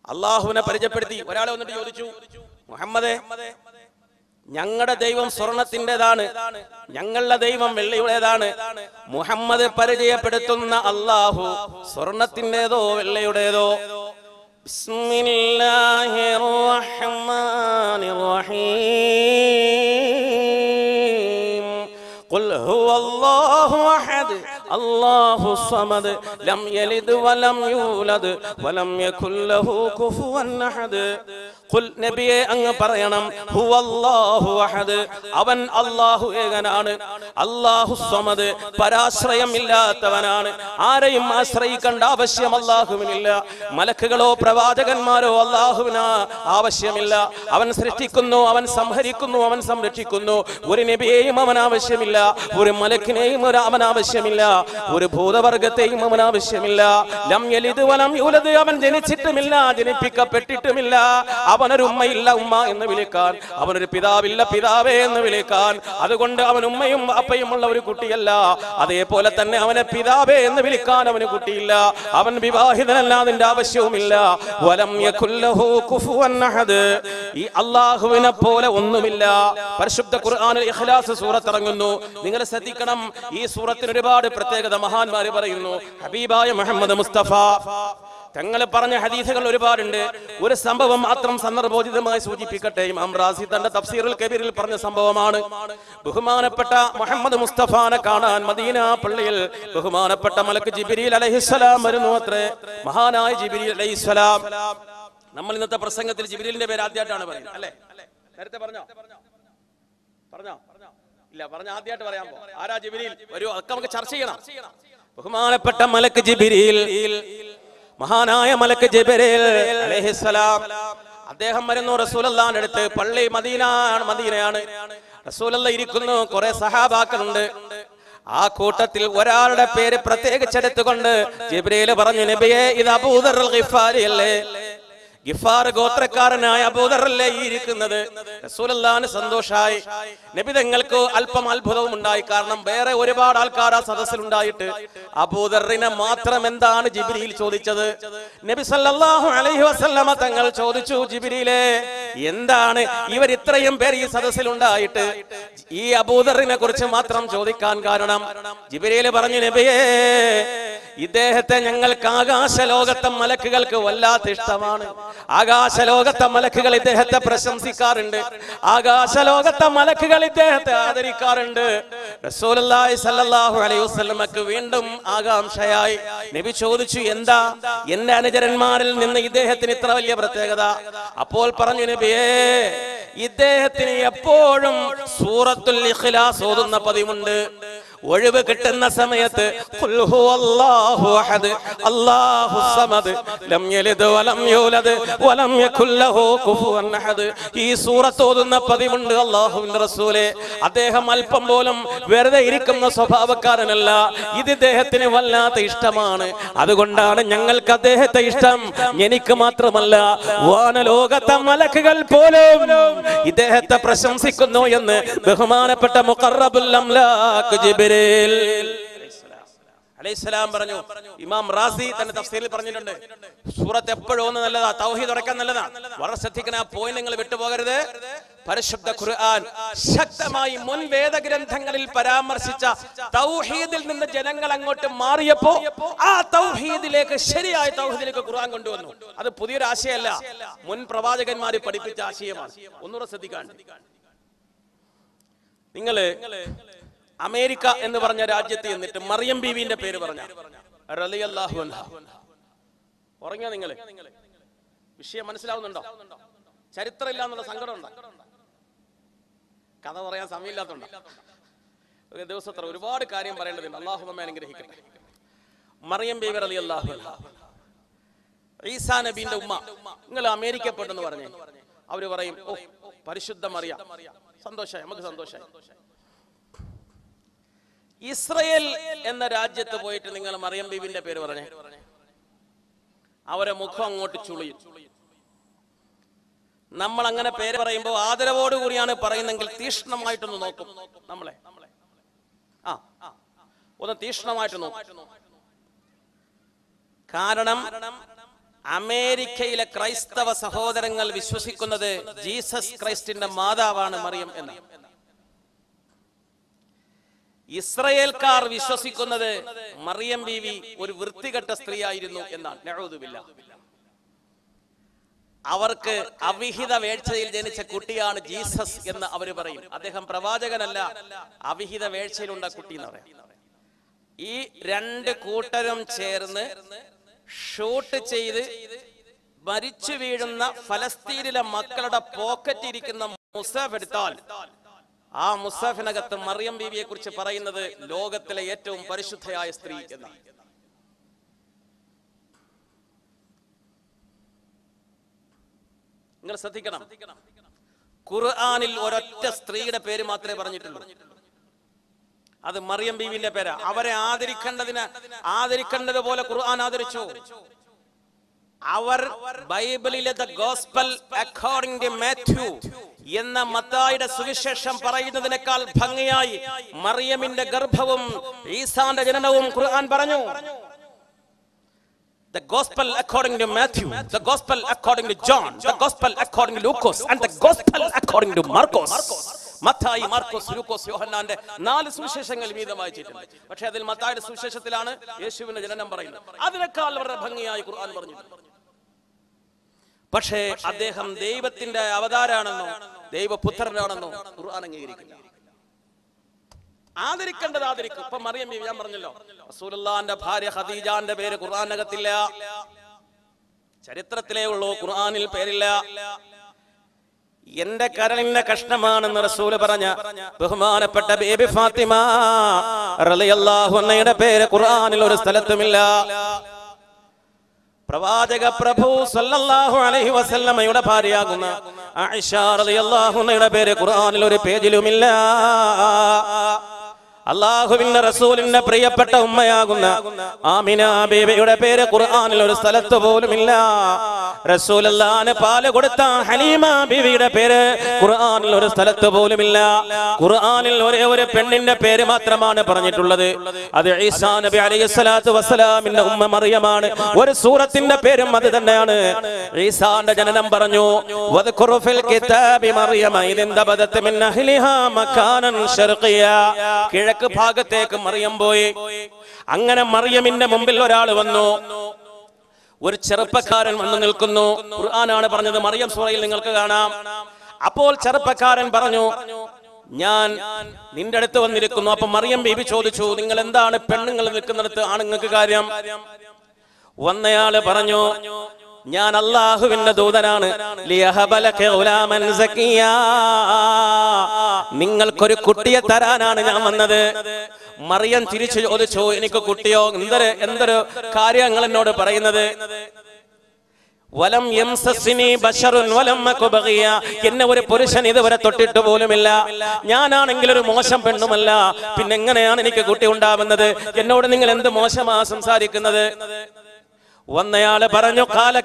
അള്ളാഹുവിനെ പരിചയപ്പെടുത്തി. ഒരാളെ വന്നിട്ട് ചോദിച്ചു, മുഹമ്മദേ, ഞങ്ങളുടെ ദൈവം സ്വർണത്തിൻ്റെതാണ്, ഞങ്ങളുടെ ദൈവം വെള്ളിയുടേതാണ്. മുഹമ്മദ് പരിചയപ്പെടുത്തുന്ന അള്ളാഹു സ്വർണത്തിൻ്റെതോ വെള്ളിയുടേതോ? ബിസ്മില്ലാഹിർ റഹ്മാനിർ റഹീം. ഖുൽ ഹുവല്ലാഹു അഹദ് അല്ലാഹു സമദ് ലം യലിദ് വലം യൂലദ് വലം യകുൽ ലഹു കുഫുവൻ അഹദ്. ഖുൽ നബിയെ അങ്ങ് പറയണം, ഹുവല്ലാഹു അഹദ്, അവൻ അല്ലാഹു ഏകനാണ്. അല്ലാഹു സമദ്, പരാശ്രയമില്ലാത്തവനാണ്. ആരെയും ആശ്രയിക്കേണ്ട ആവശ്യം അല്ലാഹുവിനില്ല. മലക്കുകളോ പ്രവാചകന്മാരോ അല്ലാഹുവിന് ആവശ്യമില്ല. അവൻ സൃഷ്ടിക്കുന്നു, അവൻ സംഹരിക്കുന്നു, അവൻ സംരക്ഷിക്കുന്നു. ഒരു നബിയെയും അവൻ ആവശ്യമില്ല, ഒരു മലക്കിനെയും അവൻ ആവശ്യമില്ല, ഒരു ഭൂതവർഗത്തെയും അവൻ ആവശ്യമില്ല. ലം യലിദ് വലം യൂലദ്, അവൻ ജനിച്ചിട്ടുമില്ല, ജനിപ്പിക്കപ്പെട്ടിട്ടുമില്ല. അവനൊരു ഉമ്മയില്ല ഉമ്മ എന്ന് വിളിക്കാൻ, അവനൊരു പിതാവില്ല പിതാവേ എന്ന് വിളിക്കാൻ. അതുകൊണ്ട് അവൻ ഉമ്മയും അപ്പയും ഉള്ള ഒരു കുട്ടിയല്ല. അതേപോലെ തന്നെ അവനെ പിതാവേ എന്ന് വിളിക്കാൻ അവന് കുട്ടിയില്ല. അവൻ വിവാഹിതനല്ല, അതിന്റെ ആവശ്യവുമില്ല. വലം യകുൽ ലഹു കുഫുവൻ അഹദ്, ഈ അല്ലാഹുവിനെ പോലെ ഒന്നുമില്ല. പരിശുദ്ധ ഖുർആനിൽ ഇഖ്ലാസ് സൂറത്ത് ഇറങ്ങുന്നു. നിങ്ങൾ ശ്രദ്ധിക്കണം, ഈ സൂറത്തിന് ഒരുപാട് പ്രത്യേകത മഹാന്മാര് പറയുന്നു. ഹബീബായ മുഹമ്മദ് മുസ്തഫ തങ്ങൾ പറഞ്ഞ ഹദീസുകൾ ഒരുപാടുണ്ട്. ഒരു സംഭവം മാത്രം സന്ദർഭോചിതമായി സൂചിപ്പിക്കട്ടെ. ഇമാം റാസി തന്റെ തഫ്സീറുൽ കബീറിൽ പറഞ്ഞ സംഭവമാണ്. ബഹുമാനപ്പെട്ട മുഹമ്മദ് മുസ്തഫാനെ കാണാൻ മദീന പള്ളിയിൽ ബഹുമാനപ്പെട്ട മലക്ക് ജിബ്രീൽ അലൈഹിസ്സലാം വരുന്നു അത്രേ. മഹാനായ ജിബ്രീൽ അലൈഹിസ്സലാം. നമ്മൾ ഇന്നത്തെ പ്രസംഗത്തിൽ ജിബ്രീലിന്റെ പേര് ആദ്യമായിട്ടാണ് പറയുന്നത്, അല്ലേ? നേരത്തെ പറഞ്ഞോ? ഇല്ല, പറഞ്ഞ ആദ്യമായിട്ട് പറയാൻ പോ. ആരാ ജിബ്രീൽ? വരൂ, അതൊക്കെ നമുക്ക് ചർച്ച ചെയ്യണം. ബഹുമാനപ്പെട്ട മലക്ക് ജിബ്രീൽ, മഹാനായ മലക്ക് ജിബ്രീൽ അലൈഹിസ്സലാം, അദ്ദേഹം വരുന്നു റസൂലുള്ളാഹിന്റെ അടുത്ത്. പള്ളി മദീനയാണ്. റസൂലുള്ളാഹി ഇരിക്കുന്നു, കുറെ സഹാബാക്കളുണ്ട്. ആ കൂട്ടത്തിൽ ഒരാളുടെ പേര് പ്രത്യേകിച്ചെടുത്തുകൊണ്ട് ജിബ്രീൽ പറഞ്ഞു, നബിയെ, ഇത് അബൂദർ അൽ ഗിഫാരി അല്ലേ? ഗിഫാർ ഗോത്രക്കാരനായ അബൂദർ അല്ലേ ഈ ഇരിക്കുന്നത്? റസൂലുള്ളാഹിന് സന്തോഷായി. നബി തങ്ങൾക്ക് അല്പം അത്ഭുതവും ഉണ്ടായി. കാരണം വേറെ ഒരുപാട് ആൾക്കാർ ആ സദസ്സിലുണ്ടായിട്ട് അബൂദറിനെ മാത്രം എന്താണ് ജിബ്രീൽ ചോദിച്ചത്? നബി സല്ലല്ലാഹു അലൈഹി വസല്ലമ തങ്ങൾ ചോദിച്ചു, ജിബ്രീലേ, എന്താണ് ഇവർ ഇത്രയും പേർ ഈ സദസ്സിലുണ്ടായിട്ട് ഈ അബൂദറിനെ കുറിച്ച് മാത്രം ചോദിക്കാൻ കാരണം? ജിബ്രീൽ പറഞ്ഞു, നബിയേ, ഇദ്ദേഹത്തെ ഞങ്ങൾക്ക് ആകാശലോകത്തെ മലക്കുകൾക്ക് വല്ലാത്ത ഇഷ്ടമാണ്. ആകാശലോകത്തെ മലക്കുകൾ ഇദ്ദേഹത്തെ പ്രശംസിക്കാറുണ്ട്. ആകാശലോകത്തെ മലക്കുകൾ ഇദ്ദേഹത്തെ ആദരിക്കാറുണ്ട്. റസൂലുള്ളാഹി സ്വല്ലല്ലാഹു അലൈഹി വസല്ലമക്ക് വീണ്ടും ആകാംക്ഷയായി. നബി ചോദിച്ചു, എന്താ എന്റെ അനുചരന്മാരിൽ നിന്ന് ഇദ്ദേഹത്തിന് ഇത്ര വലിയ പ്രത്യേകത? അപ്പോൾ പറഞ്ഞു, നബിയേ, ഇദ്ദേഹത്തിന് എപ്പോഴും സൂറത്തുൽ ഇഖ്ലാസ് ഓതുന്ന പതിവുണ്ട്. ഒഴിവ് കിട്ടുന്ന സമയത്ത് ഖുൽ ഹുവല്ലാഹു അഹദ് അല്ലാഹു സമദ് ലം യലിദ് വലം യൂലദ് വലം യകുൽ ലഹു കുഫുവൻ അഹദ്, ഈ സൂറത്ത് ഓതുന്ന പതിവുണ്ട്. അല്ലാഹുവിന്റെ റസൂലേ, അദ്ദേഹം അല്പം പോലും വെറുതെ ഇരിക്കുന്ന സ്വഭാവക്കാരനല്ല. ഇത് ഇദ്ദേഹത്തിന് വല്ലാത്ത ഇഷ്ടമാണ്. അതുകൊണ്ടാണ് ഞങ്ങൾക്ക് അദ്ദേഹത്തെ ഇഷ്ടം. എനിക്ക് മാത്രമല്ല, വാനലോകത്തെ മലക്കുകൾ പോലും ഇദ്ദേഹത്തെ പ്രശംസിക്കുന്നു എന്ന് ബഹുമാനപ്പെട്ട മുഖറബുൽ അംലാഖ് ജിബ്രീൽ അലൈഹിസ്സലാം പറഞ്ഞു. ഇമാം റാസി തന്റെ തഫ്സീറിൽ പറഞ്ഞിട്ടുണ്ട്, സൂറത്ത് എപ്പോഴും ഒന്ന് നല്ലതാ, തൗഹീദ് ഉറക്കാൻ നല്ലതാ. വളരെ ശ്രദ്ധിക്കണം, ആ പോയിന്റ് നിങ്ങൾ വിട്ടുപോകരുത്. പരിശുദ്ധ ഖുർആൻ ശക്തമായി മുൻ വേദഗ്രന്ഥങ്ങളിൽ പരാമർശിച്ച തൗഹീദിൽ നിന്ന് ജനങ്ങൾ അങ്ങോട്ട് മാറിയപ്പോ ആ തൗഹീദിലേക്ക്, ശരിയായ തൗഹീദിലേക്ക് ഖുർആൻ കൊണ്ടുവന്നു. അത് പുതിയൊരു ആശയമല്ല, മുൻ പ്രവാചകന്മാര് പഠിപ്പിച്ച ആശയമാണ്. ഒന്നുകൂടെ ശ്രദ്ധിക്കാൻ, നിങ്ങള് അമേരിക്ക എന്ന് പറഞ്ഞ രാജ്യത്ത് എന്നിട്ട് മറിയം ബീവിന്റെ പേര് പറഞ്ഞ റളിയല്ലാഹു അൻഹ, ഉറങ്ങിയോ നിങ്ങള്? വിഷയം മനസ്സിലാവുന്നുണ്ടോ? ചരിത്രം ഇല്ല എന്നുള്ള സങ്കടം ഉണ്ടോ? കഥ പറയാൻ സമയമില്ലാത്തതുണ്ടോ? ഒരു ദിവസത്ര ഒരുപാട് കാര്യം പറയേണ്ടതുണ്ട്. അല്ലാഹു നമ്മെ അനുഗ്രഹിക്കട്ടെ. മറിയം ബീവി റളിയല്ലാഹു അൻഹ, ഈസാ നബിന്റെ ഉമ്മ. നിങ്ങൾ അമേരിക്ക പെട്ടെന്ന് പറഞ്ഞേ, അവര് പറയും, ഓ പരിശുദ്ധ മറിയം. സന്തോഷമായി, നമുക്ക് സന്തോഷമായി. ഇസ്രയേൽ എന്ന രാജ്യത്ത് പോയിട്ട് നിങ്ങൾ മറിയം ബീവിന്റെ പേര് പറഞ്ഞേ, അവരെ മുഖം അങ്ങോട്ട് ചുളിയും. നമ്മൾ അങ്ങനെ പേര് പറയുമ്പോൾ ആദരവോടുകൂടിയാണ് പറയുന്നെങ്കിൽ തീഷ്ണമായിട്ടൊന്ന് നോക്കും. നമ്മളെ ഒന്ന് തീഷ്ണമായിട്ട് നോക്കും. കാരണം അമേരിക്കയിലെ ക്രൈസ്തവ സഹോദരങ്ങൾ വിശ്വസിക്കുന്നത് ജീസസ് ക്രൈസ്റ്റിന്റെ മാതാവാണ് മറിയം എന്നാണ്. ഇസ്രായേൽക്കാർ വിശ്വസിക്കുന്നത് മറിയം ബീവി ഒരു വൃത്തികെട്ട സ്ത്രീയായിരുന്നു എന്നാണ്. നഊദുബില്ലാ. അവർക്ക് അവിഹിത വേഴ്ചയിൽ ജനിച്ച കുട്ടിയാണ് ജീസസ് എന്ന് അവർ പറയും. അദ്ദേഹം പ്രവാചകനല്ല, അവിഹിത വേഴ്ചയിലുണ്ട കുട്ടി എന്ന് പറയും. ഈ രണ്ട് കൂട്ടരും ചേർന്ന് ഷൂട്ട് ചെയ്ത് മരിച്ചു വീഴുന്ന ഫലസ്തീനിലെ മക്കളുടെ പോക്കറ്റിരിക്കുന്ന മുസാഫ് എടുത്താൽ ആ മുസാഫിനകത്ത് മറിയം ബീവിയെ കുറിച്ച് പറയുന്നത് ലോകത്തിലെ ഏറ്റവും പരിശുദ്ധയായ സ്ത്രീ എന്നാണ്. നിങ്ങൾ ശ്രദ്ധിക്കണം, ഖുർആനിൽ ഒരൊറ്റ സ്ത്രീയുടെ പേര് മാത്രമേ പറഞ്ഞിട്ടുള്ളൂ, അത് മറിയം ബീവിന്റെ പേരാ. അവരെ ആദരിക്കേണ്ടതുപോലെ ഖുർആൻ ആദരിച്ചു. അവർ ബൈബിളിലെ the gospel according to Matthew എന്ന മത്തായിയുടെ സുവിശേഷം പറയുന്നതിനേക്കാൾ ഭംഗിയായി മറിയമിന്റെ ഗർഭവും ഈസാന്റെ ജനനവും ഖുർആൻ പറഞ്ഞു. The gospel according to Matthew, the gospel according to John, the gospel according to Lucas, and the gospel according to Marcos. Mathai, Markose, ലൂക്കോസ്, യോഹന്നാന്റെ 4 സുവിശേഷങ്ങൾ വീതം വായിച്ചിട്ടുണ്ട്. പക്ഷെ അതിൽ മത്തായിയുടെ സുവിശേഷത്തിലാണ് യേശുവിന്റെ ജനനം പറയുന്നത്. അതിനേക്കാൾ വളരെ ഭംഗിയായി ഖുർആൻ പറഞ്ഞു. പക്ഷേ അദ്ദേഹം ദൈവത്തിന്റെ അവതാരാണെന്നോ ദൈവപുത്രനാണെന്നോ ഖുർആൻ അംഗീകരിക്കില്ല. ആദരിക്കേണ്ടത് ആദരിക്കും. ഇപ്പൊ മറിയം ബീവി, ഞാൻ പറഞ്ഞല്ലോ, റസൂലുള്ളാഹിന്റെ ഭാര്യ ഖദീജാന്റെ പേര് ഖുർആനകത്തില്ല, ചരിത്രത്തിലേ ഉള്ളൂ, ഖുർആനിൽ പേരില്ല. എന്റെ കരളിന്റെ കഷ്ണമാണെന്ന് റസൂല് പറഞ്ഞ ബഹുമാനപ്പെട്ട ബേബി ഫാത്തിമ റളിയല്ലാഹു അൻഹയുടെ പേര് ഖുർആനിൽ ഒരു സ്ഥലത്തുമില്ല. പ്രവാചക പ്രഭു സല്ലല്ലാഹു അലൈഹി വസല്ലമയുടെ ഭാര്യയാകുന്ന ആയിഷ റളിയല്ലാഹു അൻഹയുടെ പേര് ഖുർആനിൽ ഒരു പേജിലുമില്ല. അല്ലാഹുവിന്റെ റസൂലിന്റെ പ്രിയപ്പെട്ട ഉമ്മയാകുന്ന ആമിന ബീവിയുടെ പേര് ഖുർആനിൽ ഒരു സ്ഥലത്ത് പോലുമില്ല. റസൂലുള്ളാഹിന് പാല് കൊടുത്ത ഹലീമ ബീവിയുടെ പേര് ഖുർആനിൽ ഒരു സ്ഥലത്ത് പോലുമില്ല. ഖുർആനിൽ ഒരേ ഒരു പെണ്ണിന്റെ പേര് മാത്രമാണ് പറഞ്ഞിട്ടുള്ളത്, അത് ഈസാ നബി അലൈഹിസ്സലാത്തു വസ്സലാമിന്റെ ഉമ്മ മറിയമാണ്. ഒരു സൂറത്തിന്റെ പേരും അത് തന്നെയാണ്. ഈസാന്റെ ജനനം പറഞ്ഞു, വദ്കുറു ഫിൽ കിതാബി മറിയമ ഇദൻതബദത് മിൻ അഹ്ലിഹാ മകാനൻ ശർഖിയ. കിഴക്ക് ഭാഗത്തേക്ക് മറിയം പോയി. അങ്ങനെ മറിയമിന്റെ മുമ്പിൽ ഒരാൾ വന്നു, ഒരു ചെറുപ്പക്കാരൻ വന്നു നിൽക്കുന്നു. ഖുർആനാണ് പറഞ്ഞത്, മറിയം സൂറയിൽ നിങ്ങൾക്ക് കാണാം. അപ്പോൾ ചെറുപ്പക്കാരൻ പറഞ്ഞു, ഞാൻ നിന്റെ അടുത്ത് വന്നിരിക്കുന്നു. അപ്പൊ മറിയം ബീബി ചോദിച്ചു, നിങ്ങൾ എന്താണ് പെണ്ണുങ്ങൾ നിൽക്കുന്നിടത്ത് ആണുങ്ങൾക്ക് കാര്യം? വന്നയാള് പറഞ്ഞു, ഞാൻ അല്ലാഹുവിന്റെ ദൂതനാണ്, നിങ്ങൾക്കൊരു കുട്ടിയെ തരാനാണ് ഞാൻ വന്നത്. മറിയം തിരിച്ചു ചോദിച്ചു, എനിക്ക് കുട്ടിയോ? എന്തൊരു കാര്യങ്ങൾ എന്നോട് പറയുന്നത്? വലം യംസസ്നി ബശറുൻ വലം അകു ബഗിയ. എന്നെ ഒരു പുരുഷൻ ഇതുവരെ തൊട്ടിട്ട് പോലുമില്ല. ഞാനാണെങ്കിൽ ഒരു മോശം പെണ്ണുമല്ല, പിന്നെ എങ്ങനെയാണ് എനിക്ക് കുട്ടി ഉണ്ടാവുന്നത്? എന്നോട് നിങ്ങൾ എന്ത് മോശമാ സംസാരിക്കുന്നത്? വന്നയാള് പറഞ്ഞു,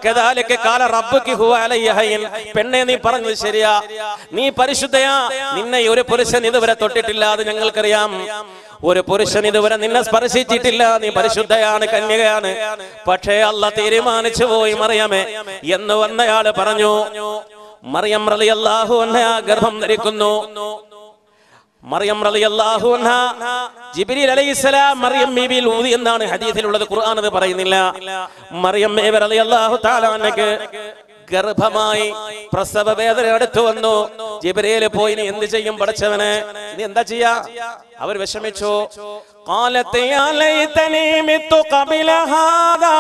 പെണ്ണെ നീ പറഞ്ഞത് ശരിയാ, നീ പരിശുദ്ധയാ, നിന്നെ ഒരു പുരുഷൻ ഇതുവരെ തൊട്ടിട്ടില്ല, അത് ഞങ്ങൾക്കറിയാം. ഒരു പുരുഷൻ ഇതുവരെ നിന്നെ സ്പർശിച്ചിട്ടില്ല, നീ പരിശുദ്ധയാണ്, കന്യകയാണ്. പക്ഷേ അല്ലാഹ് തീരുമാനിച്ചു പോയി മറിയമേ എന്ന് വന്നയാള് പറഞ്ഞു. മറിയം റളിയല്ലാഹു അൻഹ ഗർഭം ധരിക്കുന്നു. മറിയം റളിയല്ലാഹു അൻഹ ജിബ്രീൽ അലൈഹിസ്സലാം മറിയം ബീവിയിൽ ഊതി എന്നാണ് ഹദീസിലുള്ളത്, ഖുർആൻ അത് പറയുന്നില്ല. മറിയം ബീവി റളിയല്ലാഹു തആല അൻഹയ്ക്ക് ഗർഭമായി പ്രസവ വേദന അടുത്തു വന്നു. ജിബ്രീൽ പോയി, നീ എന്ത് ചെയ്യും പടച്ചവനെ, നീ എന്താ ചെയ്യാ? അവർ വിഷമിച്ചു. قالت يا ليتني مت قبل هذا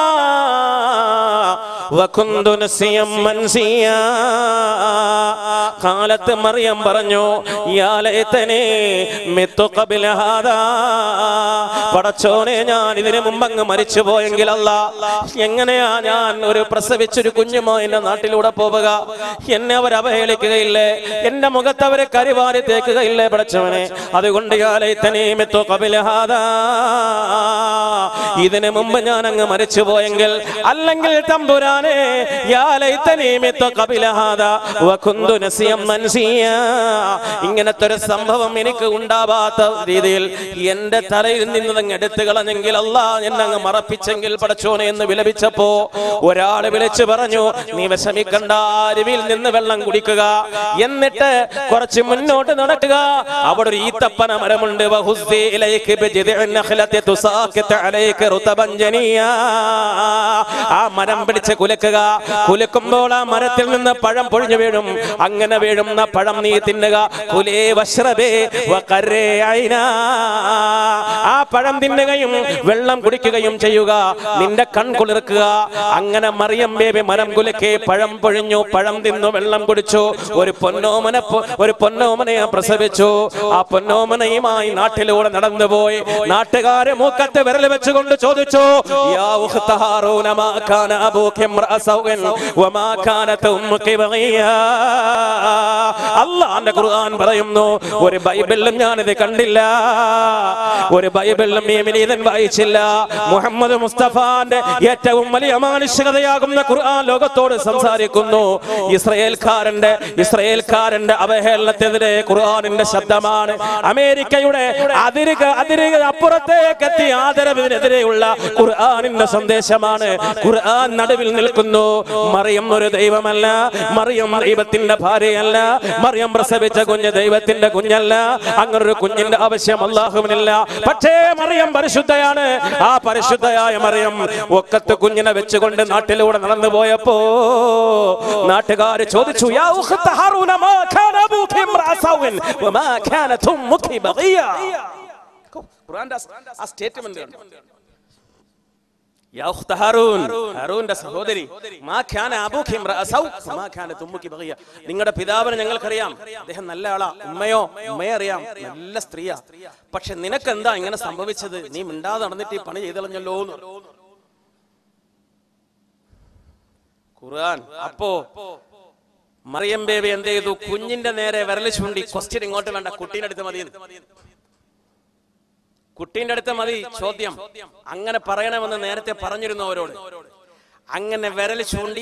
وكنت نسيا منسيا. قالت മറിയം പറഞ്ഞു, യാ ലൈതനി മിത്തു ഖബല ഹാദാ, പടച്ചോനെ ഞാൻ ഇതിനു മുമ്പ് അങ്ങ് മരിച്ചു പോയെങ്കിൽ അല്ലാഹ്, എങ്ങനെയാ ഞാൻ ഒരു പ്രസവിച്ചൊരു കുഞ്ഞുമായി എന്റെ നാട്ടിലൂടെ പോവുക? എന്നെ അവർ അവഹേളിക്കുകയില്ലേ? എന്റെ മുഖത്ത് അവരെ കരിവാരി തേക്കുകയില്ലേ പടച്ചവനെ? അതുകൊണ്ട് യാ ലൈതനി മിത്തു ഖബല ഹാദാ ഇതിനു മുമ്പ് ഞാൻ അങ്ങ് മരിച്ചു പോയെങ്കിൽ, അല്ലെങ്കിൽ തമ്പുരാനെ യാ ലൈതനീ മിത്തു ഖബല ഹാദാ വകുന്തു നസിയം മൻസിയാ, ഇങ്ങനത്തെ ഒരു സംഭവം എനിക്ക് ഉണ്ടാവാത്ത രീതിയിൽ എന്റെ തലയിൽ നിന്ന് അങ്ങ് എടുത്തു കളഞ്ഞെങ്കിൽ, അല്ലാഹ് എന്നെ അങ്ങ് മറപ്പിച്ചെങ്കിൽ പടച്ചോനെ എന്ന് വിലപിച്ചപ്പോ ഒരാൾ വിളിച്ചു പറഞ്ഞു, നീ വിഷമിക്കണ്ട, അരുവിയിൽ നിന്ന് വെള്ളം കുടിക്കുക, എന്നിട്ട് കുറച്ച് മുന്നോട്ട് നടക്കുക, അവിടെ ഒരു ഈത്തപ്പന മരമുണ്ട്, വഹുസ്സി ഇലൈക ബിജിദിൻ നഖലത്തി തുസാഖിതു അലൈക റുതബൻ ജനിയാ, ആ മരം പിടിച്ച് കുലുക്കുക, കുലുക്കുമ്പോൾ ആ മരത്തിൽ നിന്ന് പഴം പൊഴിഞ്ഞു വീഴും, അങ്ങനെ വീഴുന്ന പഴം നീ തിന്നുക, കുലേ വശ്റബേ വഖറേ ഐനാ, ആ പഴം തിന്നുകയും വെള്ളം കുടിക്കുകയും ചെയ്യുക, നിന്റെ കൺകുളിർക്കുക. അങ്ങനെ മറിയം ബേബി മരം കുലുക്കി പഴം പൊഴിഞ്ഞു, പഴം തിന്നു, വെള്ളം കുടിച്ചു, ഒരു പൊന്നോമനയെ പ്രസവിച്ചു. ആ പൊന്നോമനയുമായി നാട്ടിലൂടെ നടന്നുപോയി. നാട്ടുകാരെ മൂക്കത്ത് വിരൽ വെച്ചുകൊണ്ട് ചോദിച്ചു, യാ ഉഖ്ത ഹാറൂന മാ കാന അബൂക ഇംറഅ സൗഇൻ വമാ കാനത് ഉമ്മുക ബഗിയാ. അല്ലാഹുവിന്റെ ഖുർആൻ പറയുന്നു, ഒരു ബൈബിളിലും ഞാനിത് കണ്ടില്ല, ഒരു ബൈബിളിലും മീമിനീതൻ വായിച്ചില്ല. മുഹമ്മദ് മുസ്തഫാന്റെ ഏറ്റവും വലിയ മാനുഷികതയാകുന്ന ഖുർആൻ ലോകത്തോട് സംസാരിക്കുന്നു. ഇസ്രായേൽക്കാരന്റെ അവഹേളനത്തിനെതിരെ ഖുർആനിന്റെ ശബ്ദമാണ്. അമേരിക്കയുടെ അതിരുകൾ അപ്പുറത്തേക്ക് എത്തി ആദരവിനെതിരെയുള്ള ഖുർആനിന്റെ സന്ദേശമാണ്. ഖുർആൻ നടുവിൽ നിൽക്കുന്നു. മറിയം ഒരു ദൈവമല്ല, മറിയം ദൈവത്തിന്റെ ഭാര്യയല്ല, മറിയം പ്രസവിച്ച കുഞ്ഞ് ദൈവത്തിന്റെ കുഞ്ഞല്ല, അങ്ങനൊരു കുഞ്ഞിന്റെ ആവശ്യം അല്ലാഹുവിനില്ല. പക്ഷേ മറിയം പരിശുദ്ധയാണ്. ആ പരിശുദ്ധയായ മറിയം ഒക്കത്ത് കുഞ്ഞിനെ വെച്ചുകൊണ്ട് നാട്ടിലൂടെ നടന്നു പോയപ്പോ നാട്ടുകാർ ചോദിച്ചു, യാ ഉഖ്ത ഹാറൂന മാ കാന അബൂക ഇംറഅ സൗഇൻ വമാ കാനത് ഉമ്മുക ബഗിയാ. ഖുർആന്റെ ആ സ്റ്റേറ്റ്മെന്റ് ഉണ്ട്. യാ ഉഖ്ത ഹാറൂൻ, ഹാറൂന്റെ സഹോദരി, മാ കാന അബൂക ഇംറഅ സൗ വമാ കാനത് ഉമ്മുക ബഗിയാ, നിങ്ങളുടെ പിതാവിനെ ഞങ്ങൾക്കറിയാം, അദ്ദേഹം നല്ല ആളാ, ഉമ്മയെ അറിയാം, നല്ല സ്ത്രീയാ, പക്ഷെ നിനക്ക് എന്താ ഇങ്ങനെ സംഭവിച്ചത്? നീ മിണ്ടാതെ നടന്നിട്ട് ഈ പണി ചെയ്തളഞ്ഞല്ലോ എന്ന് ഖുർആൻ. അപ്പോ മറിയം ബേബി എന്ത് ചെയ്തു? കുഞ്ഞിന്റെ നേരെ വിരൽ ചൂണ്ടി, ക്വസ്റ്റ്യൻ ഇങ്ങോട്ട് വേണ്ട, കുട്ടീന്റെ അടുത്ത് മതി, കുട്ടീന്റെ അടുത്ത് മതി ചോദ്യം. അങ്ങനെ പറയണമെന്ന് നേരത്തെ പറഞ്ഞിരുന്നു അവരോട്. അങ്ങനെ വിരൽ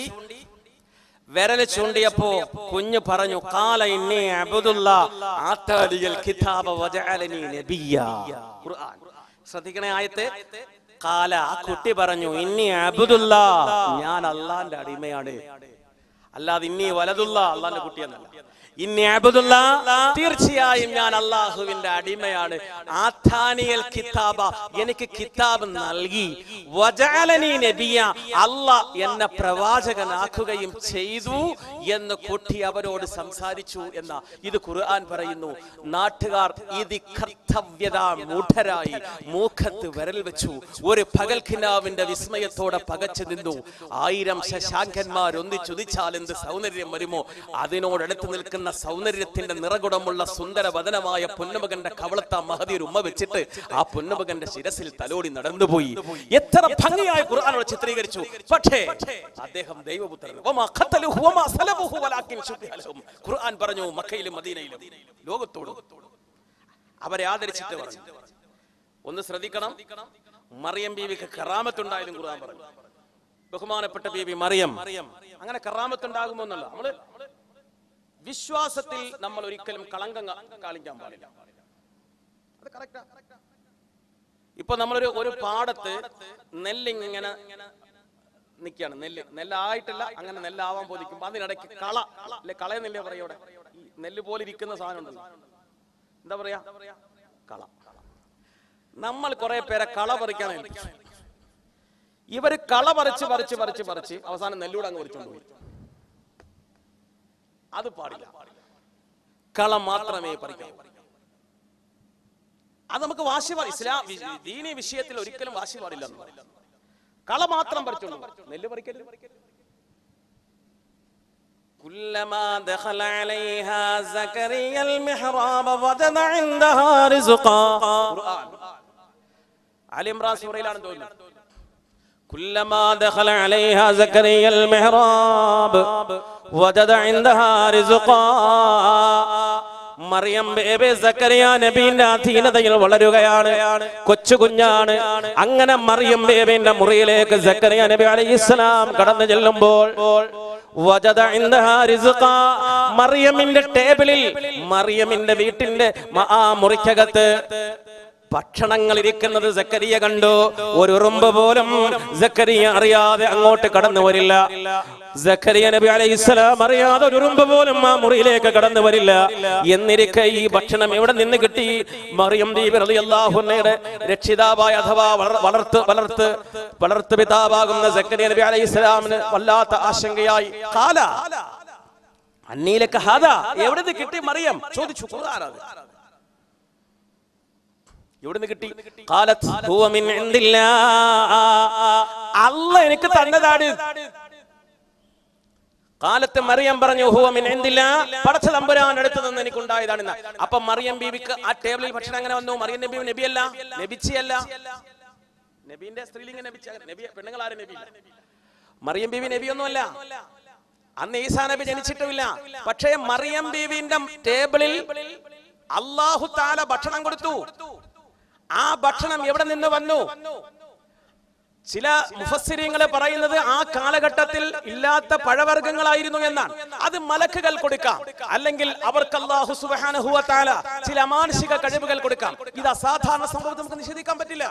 ചൂണ്ടിയപ്പോ കുഞ്ഞ് പറഞ്ഞു, ഖാല ഇന്നി അബ്ദുല്ലാഹ് ആതാലിയൽ കിതാബ വജഅലനി നബിയ്യാ. ഖുർആൻ ശ്രദ്ധിക്കണേ ആയത്തെ. ഖാല, ആ കുട്ടി പറഞ്ഞു, ഇന്നി അബ്ദുല്ലാഹ്, ഞാൻ അല്ലാഹുവിന്റെ അടിമയാണ്, അല്ലാതെ ഇന്നി വലദുല്ലാഹ്, അല്ലാഹുവിന്റെ കുട്ടിയെന്നല്ല. ഇന്നി അബ്ദുല്ലാഹ്, തീർച്ചയായും ഞാൻ അല്ലാഹുവിന്റെ അടിമയാണ്. ആതാനിയൽ കിതാബ, എനിക്ക് കിതാബ് നൽകി. വജഅലനി നബിയ, അല്ലാഹ് എന്നെ പ്രവാചകനാക്കുകയും ചെയ്തു എന്ന് കുട്ടി അവരോട് സംസാരിച്ചു എന്ന ഇത് ഖുർആൻ പറയുന്നു. നാട്ടുകാർ ഇത് കർത്തവ്യതാ മൂഢരായി മൂഖത്ത് വിരൽ വെച്ചു. ഒരു പകൽക്കിനാവിന്റെ വിസ്മയത്തോടെ പകച്ചു നിന്നു. 1000 ശശാങ്കന്മാർ ഒന്നിച്ചുദിച്ചാൽ എന്ത് സൗന്ദര്യം വരുമോ, അതിനോടടുത്ത് നിൽക്കുന്ന സൗന്ദര്യത്തിന്റെ നിറകുടമുള്ള സുന്ദര വദനമായ പൊന്നുമകന്റെ കവളത്ത മഹദി ഒരു ഉമ്മ വെച്ചിട്ട് ആ പൊന്നുമകന്റെ ശിരസിൽ തലോടി നടന്നുപോയി. എത്ര ഭംഗിയായി ഖുർആനോട് ചിത്രീകരിച്ചു. പക്ഷേ അദ്ദേഹം ദൈവപുത്രൻ. ഖുർആൻ പറഞ്ഞു, മക്കയിലും മദീനയിലും ലോകത്തോടും അവരെ ആദരിച്ചിട്ട് പറഞ്ഞു. ഒന്ന് ശ്രദ്ധിക്കണം, മറിയം ബീവിക്ക് കറാമത്തുണ്ടായാലും ഖുർആൻ പറഞ്ഞു. ബഹുമാനപ്പെട്ട ബീവി മറിയം അങ്ങനെ കറാമത്തുണ്ടാകുമോ എന്നല്ല, നമ്മള് വിശ്വാസത്തിൽ നമ്മൾ ഒരിക്കലും കളങ്കം കാണിക്കാൻ പാടില്ല. അത് കറക്റ്റാ. ഇപ്പൊ നമ്മളൊരു പാടത്ത് നെല്ലിങ്ങനെ നിൽക്കുകയാണ്. നെല്ലായിട്ടില്ല, അങ്ങനെ നെല്ലാവാൻ പോലിരിക്കുമ്പോ അതിനിടയ്ക്ക് കള അല്ലെ, കളയെന്നില്ലേ പറയാ, ഇവിടെ നെല്ല് പോലെ ഇരിക്കുന്ന സാധനം ഉണ്ടല്ലോ, എന്താ പറയാ, കള. നമ്മൾ കുറെ പേരെ കള പറിക്കാൻ ഏൽപ്പിച്ചു. ഇവര് കള പറിച്ച് അവസാനം നെല്ലൂടെ അങ്ങ് പറിച്ചോണ്ട് പോയി. അത് പാടില്ല. കള മാത്രമേ പറിക്കാവൂ. അത് നമുക്ക് വാശി പാടില്ല. ഇസ്ലാം ദീനി വിഷയത്തിൽ ഒരിക്കലും വാശി പാടില്ല. കള മാത്രം പറിച്ചോളൂ, നെല്ല് പറിക്കരുത്. كلما دخل عليها زكريا المحراب وجد عندها رزقا. ഖുർആൻ ആലി ഇംറാൻ സൂറയിലാണെന്ന് തോന്നുന്നു. كلما دخل عليها زكريا المحراب وجد عندها رزقا. മറിയം ബേബി സക്കറിയ നബിയുടെ അധീനതയിൽ വളരുകയാണ്, കൊച്ചു കുഞ്ഞാണ്. അങ്ങനെ മറിയം ബേബിന്റെ മുറിയിലേക്ക് സക്കറിയ നബി അലൈഹിസ്സലാം കടന്നു ചെല്ലുമ്പോൾ മറിയമിന്റെ ടേബിളിൽ, മറിയമിന്റെ വീട്ടിന്റെ ആ മുറിക്കകത്ത് ഭക്ഷണങ്ങൾ ഇരിക്കുന്നത് സക്കരിയ കണ്ടു. ഒരു ഉറുമ്പ് പോലും സക്കരിയ അറിയാതെ അങ്ങോട്ട് കടന്നു വരില്ല. സക്കരിയ നബി അലൈഹിസ്സലാം അറിയാതെ ഒരു ഉറുമ്പ് പോലും ആ മുറിയിലേക്ക് കടന്നു വരില്ല. എന്നിരിക്കെ ഈ ഭക്ഷണം എവിടെ നിന്ന് കിട്ടി? മറിയം ബീബി റളിയല്ലാഹു അൻഹയുടെ രക്ഷിതാവായ അഥവാ വളർത്തു പിതാവാകുന്ന സക്കരിയ നബി അലൈഹിസ്സലാമിന് വല്ലാത്ത ആശങ്കയായി. ഖാല അന്നീലക ഹാദാ, എവിടെ നിന്ന് കിട്ടി മറിയം? ചോദിച്ചു. ഖുർആനാണ്. എവിടുന്ന് കിട്ടി? ഖാലത് ഹുവ മിൻ ഇൻദില്ലാഹ്, അല്ലാഹ് എനിക്ക് തന്നതാണ്. കാലത്ത് മറിയം പറഞ്ഞു ഹുവ മിൻ ഇൻദില്ലാഹ്, പടച്ച തമ്പുരാന്റെ അടുത്ത് നിന്ന് എനിക്ക് ഉണ്ടായതാണ്. അപ്പൊ മറിയം ബീവിക്ക് ആ ടേബിളിൽ ഭക്ഷണം അങ്ങനെ വന്നു? മറിയം നബി നബിയല്ല, നബിച്ചിയല്ല. നബിന്റെ സ്ത്രീലിംഗ നബിച്ച നബി, പെണ്ണുങ്ങൾ ആരും നബി. മറിയം ബീവി നബിയൊന്നുമല്ല. അന്ന് ഈസാ നബി ജനിച്ചിട്ടുമില്ല. പക്ഷേ മറിയം ബീവിന്റെ ടേബിളിൽ അല്ലാഹു തആല ഭക്ഷണം കൊടുത്തു. ആ ഭക്ഷണം എവിടെ നിന്ന് വന്നു? ചില മുഫസ്സിരീങ്ങൾ പറയുന്നത് ആ കാലഘട്ടത്തിൽ ഇല്ലാത്ത പഴവർഗ്ഗങ്ങളായിരുന്നു എന്നാണ്. അത് മലക്കുകൾ കൊടുക്കാം, അല്ലെങ്കിൽ അവർക്ക് അല്ലാഹു സുബ്ഹാനഹു വ തആല ചില മാനസിക കഴിവുകൾ കൊടുക്കാം. ഇത് അസാധാരണ സംഭവം നമുക്ക് നിഷേധിക്കാൻ പറ്റില്ല.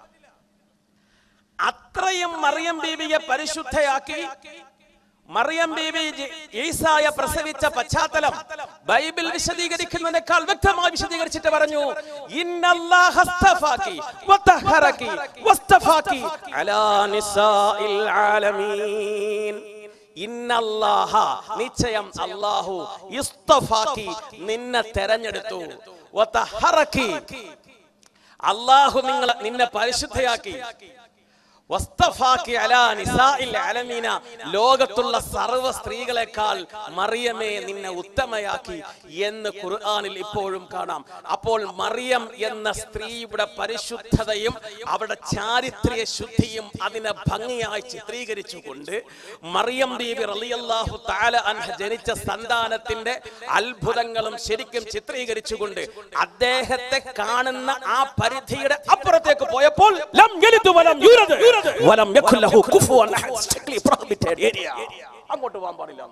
അത്രയും മറിയം ബീവിയെ പരിശുദ്ധയാക്കി മറിയം ബീവി ഈസായെ പ്രസവിച്ച പശ്ചാത്തലം ബൈബിൾ വിശദീകരിക്കുന്നതിനേക്കാൾ വ്യക്തമായി വിശദീകരിച്ചിട്ട് പറഞ്ഞു, ഇന്നല്ലാഹ അസ്തഫാകി വതഹറകി വസ്തഫാകി അലാ നിസാഇൽ ആലമീൻ. ഇന്നല്ലാഹ, നിശ്ചയം അല്ലാഹു, ഇസ്തഫാകി, നിന്നെ തെരഞ്ഞെടുത്തു, വതഹറകി, അല്ലാഹു നിന്നെ പരിശുദ്ധയാക്കി, വസ്തഫാകി അലാ നിസാഇൽ ആലമീന, ലോകത്തുള്ള സർവ്വ സ്ത്രീകളെക്കാൾ മറിയമേ നിന്നെ ഉത്തമയാക്കി എന്ന് ഖുർആനിൽ ഇപ്പോഴും കാണാം. അപ്പോൾ മറിയം എന്ന സ്ത്രീയുടെ പരിശുദ്ധതയും അവരുടെ ചാരിത്ര്യ ശുദ്ധിയും അതിനെ ഭംഗിയായി ചിത്രീകരിച്ചുകൊണ്ട് മറിയം ബീബി റളിയല്ലാഹു തആല അൻഹ ജനിച്ച സന്താനത്തിന്റെ അത്ഭുതങ്ങളും ശരിക്കും ചിത്രീകരിച്ചുകൊണ്ട് അദ്ദേഹത്തെ കാണുന്ന ആ പരിധിയുടെ അപ്പുറത്തേക്ക് പോയപ്പോൾ ലം യലിദ് വലം യൂലദ് വലം യകുൽ ലഹു കുഫുവൻ അഹദ്, സ്ട്രിക്ട്ലി പ്രൊഹിബിറ്റഡ് ഏരിയ. അങ്ങോട്ട് പോകാൻ പാടില്ല.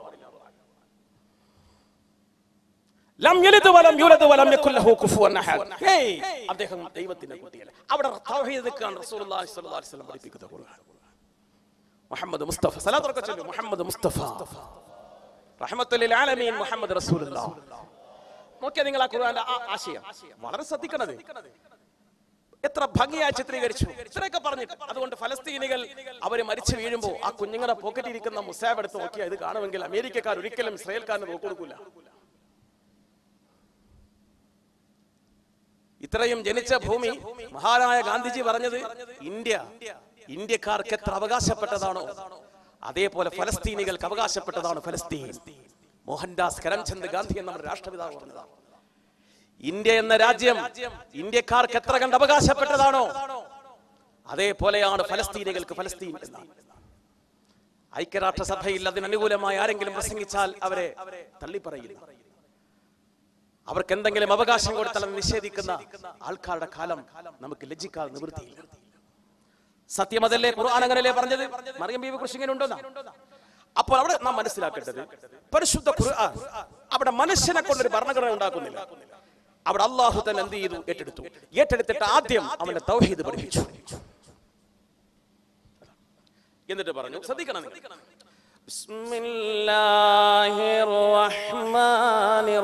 ലം യലിദ് വലം യൂലദ് വലം യകുൽ ലഹു കുഫുവൻ അഹദ്. അദ്ദേഹം ദൈവത്തിന്റെ കുട്ടിയല്ല. അവിടെ തൗഹീദ് നിൽക്കാൻ റസൂലുള്ളാഹി സ്വല്ലല്ലാഹു അലൈഹി വസല്ലം പഠിപ്പിക്കുന്ന ഖുർആൻ. മുഹമ്മദ് മുസ്തഫ, സലാത്ത് ചൊല്ലു. മുഹമ്മദ് മുസ്തഫ റഹ്മത്തുൽ ലിൽ ആലമീൻ മുഹമ്മദ് റസൂലുള്ളാഹ്. നോക്കിയാ നിങ്ങൾ ആ ഖുർആന്റെ ആശയം വളരെ ശ്രദ്ധിക്കണത്. എത്ര ഭംഗിയായി ചിത്രീകരിച്ചു, ഇത്രയൊക്കെ പറഞ്ഞിട്ട്. അതുകൊണ്ട് ഫലസ്തീനികൾ അവര് മരിച്ചു വീഴുമ്പോ ആ കുഞ്ഞുങ്ങളുടെ പോക്കറ്റിൽ ഇരിക്കുന്ന മുസാബ് എടുത്ത് നോക്കിയാൽ ഇത് കാണുമെങ്കിൽ അമേരിക്കക്കാർ ഒരിക്കലും ഇസ്രായേൽക്കാരന് നോക്കൊടുക്കൂല. ഇത്രയും ജനിച്ച ഭൂമി, മഹാനായ ഗാന്ധിജി പറഞ്ഞത് ഇന്ത്യക്കാർക്ക് എത്ര അവകാശപ്പെട്ടതാണോ അതേപോലെ ഫലസ്തീനികൾക്ക് അവകാശപ്പെട്ടതാണ് ഫലസ്തീൻ. മോഹൻദാസ് കരംചന്ദ് ഗാന്ധി എന്ന നമ്മുടെ രാഷ്ട്രപിതാവ് പറഞ്ഞതാണ്. ഇന്ത്യ എന്ന രാജ്യം ഇന്ത്യക്കാർക്ക് എത്ര കണ്ട് അവകാശപ്പെട്ടതാണോ അതേപോലെയാണ് ഫലസ്തീനികൾക്ക് ഫലസ്തീൻ എന്നാണ്. ഐക്യരാഷ്ട്രസഭയിൽ അതിനനുകൂലമായി ആരെങ്കിലും പ്രസംഗിച്ചാൽ അവരെ തള്ളിപ്പറയില്ല. അവർക്ക് എന്തെങ്കിലും അവകാശം കൊടുത്താൽ നിഷേധിക്കുന്ന ആൾക്കാരുടെ കാലം നമുക്ക് ലജ്ജിക്കാതെ നിവൃത്തിയില്ല. സത്യം അതല്ലേ? ഖുർആൻ അങ്ങനെയല്ലേ പറഞ്ഞത്? മറിയം ബീവി കുറിച്ച് ഇങ്ങനെ ഉണ്ടോന്നാ? അപ്പോൾ അവിടെ നാം മനസ്സിലാക്കേണ്ടത്, പരിശുദ്ധ ഖുർആൻ അവിടെ മനുഷ്യനെ കൊണ്ടൊരു ഭരണഘടന ഉണ്ടാക്കുന്നില്ല. അവിടെ അല്ലാഹു തന്നെ എന്ത് ചെയ്തു? ഏറ്റെടുത്തിട്ട് ആദ്യം അവന്റെ തൗഹീദ് പഠിപ്പിച്ചു. എന്നിട്ട് പറഞ്ഞു, ശ്രദ്ധിക്കണം, ബിസ്മില്ലാഹിർ റഹ്മാനിർ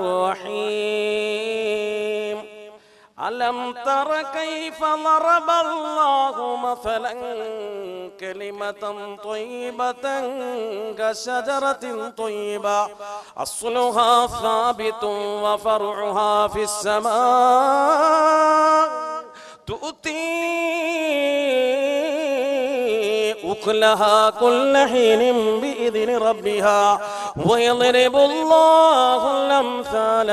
റഹീം അലം തറ കൈഫ ളറബല്ലാഹു മസലൻ കലിമതൻ ത്വയ്യിബതൻ കശജറത്തിൻ ത്വയ്യിബ അസ്ലുഹാ സാബിതുൻ വഫർഉഹാ ഫിസ്സമാ തുഅതി ഉഖ്ലഹാ കുല്ല ഹീനിൻ ബിഇذن റബ്ബിഹാ വയദ്രിബുല്ലാഹുൽ അംസാല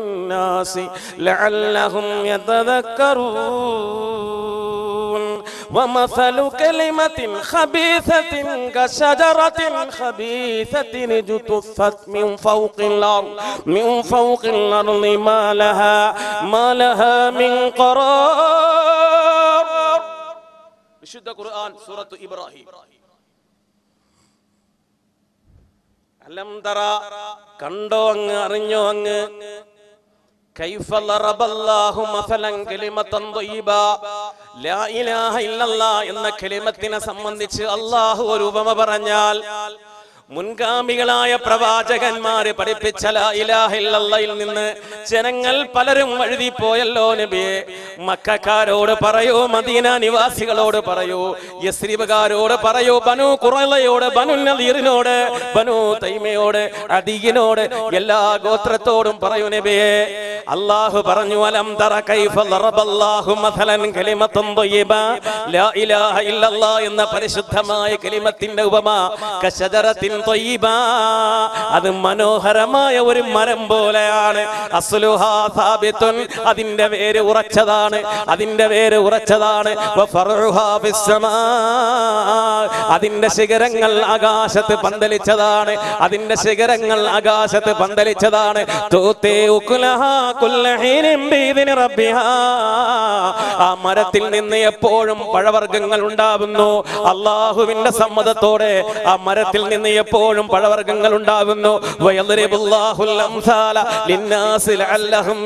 ലിന്നാസി ലഅല്ലഹും യതദക്കറൂൻ ومثل كلمة خبيثة كشجرة خبيثة اجتثت من فوق الأرض ما لها من قرار. വിശുദ്ധ ഖുർആൻ സൂറത്ത് ഇബ്രാഹിം. അലം തറ, കണ്ടോ അങ്ങ്, അറിഞ്ഞോ അങ്ങ്, കൈഫ ലറബല്ലാഹു മസലൻ കലിമതൻ ത്വയ്യിബ, ലാ ഇലാഹ ഇല്ലല്ലാഹ് എന്ന കലിമത്തിനെ സംബന്ധിച്ച് അല്ലാഹു ഒരു ഉപമ പറഞ്ഞാൽ മുൻഗാമികളായ പ്രവാചകന്മാര് പഠിപ്പിച്ച ലാ ഇലാഹ ഇല്ലല്ലാഹയിൽ നിന്ന് ജനങ്ങൾ പലരും വഴുതിപ്പോയല്ലോ നബിയെ. മക്കക്കാരോട് പറയൂ, മദീന നിവാസികളോട് പറയൂ, യസ്രിബുകാരോട് പറയൂ, ബനു ഖുറൈളയോട്, ബനു നദീറിനോട്, ബനു തൈമയോട്, അദീയിനോട്, എല്ലാ ഗോത്രത്തോടും പറയൂ നബിയെ. അല്ലാഹു പറഞ്ഞു, അലം തറ കൈഫ ലറബല്ലാഹു മസലൻ കലിമതൻ ത്വയ്യിബ, ലാ ഇലാഹ ഇല്ലല്ലാഹ് എന്ന പരിശുദ്ധമായ കലിമത്തിന്റെ ഉപമ കശജറത്തിൻ ത്വയ്യിബ, അത് മനോഹരമായ ഒരു മരം പോലെയാണ്. അസ്ലുഹാ സാബിത്തുൻ, അതിന്റെ വേര് ഉറച്ചതാണ്, അതിന്റെ വേര് ഉറച്ചതാണ്. വഫർഉഹാ ഫിസ്സമാ, അതിന്റെ ശിഖരങ്ങൾ ആകാശത്ത് പന്തലിച്ചതാണ്, അതിന്റെ ശിഖരങ്ങൾ ആകാശത്ത് പന്തലിച്ചതാണ്. തൂതേ ഉകുലഹാ കുല്ല ഹീനിൻ ബിഇദ്നി റബ്ബിഹാ, ആ മരത്തിൽ നിന്ന് എപ്പോഴും പഴവർഗ്ഗങ്ങൾ ഉണ്ടാവുന്നു. അല്ലാഹുവിന്റെ സമ്മതത്തോടെ ആ മരത്തിൽ നിന്ന് എപ്പോഴും പഴവർഗ്ഗങ്ങൾ ഉണ്ടാവുന്നു. വയദ്രിബുല്ലാഹുൽ അംസാല ലിന്നാസി ലഅല്ലഹും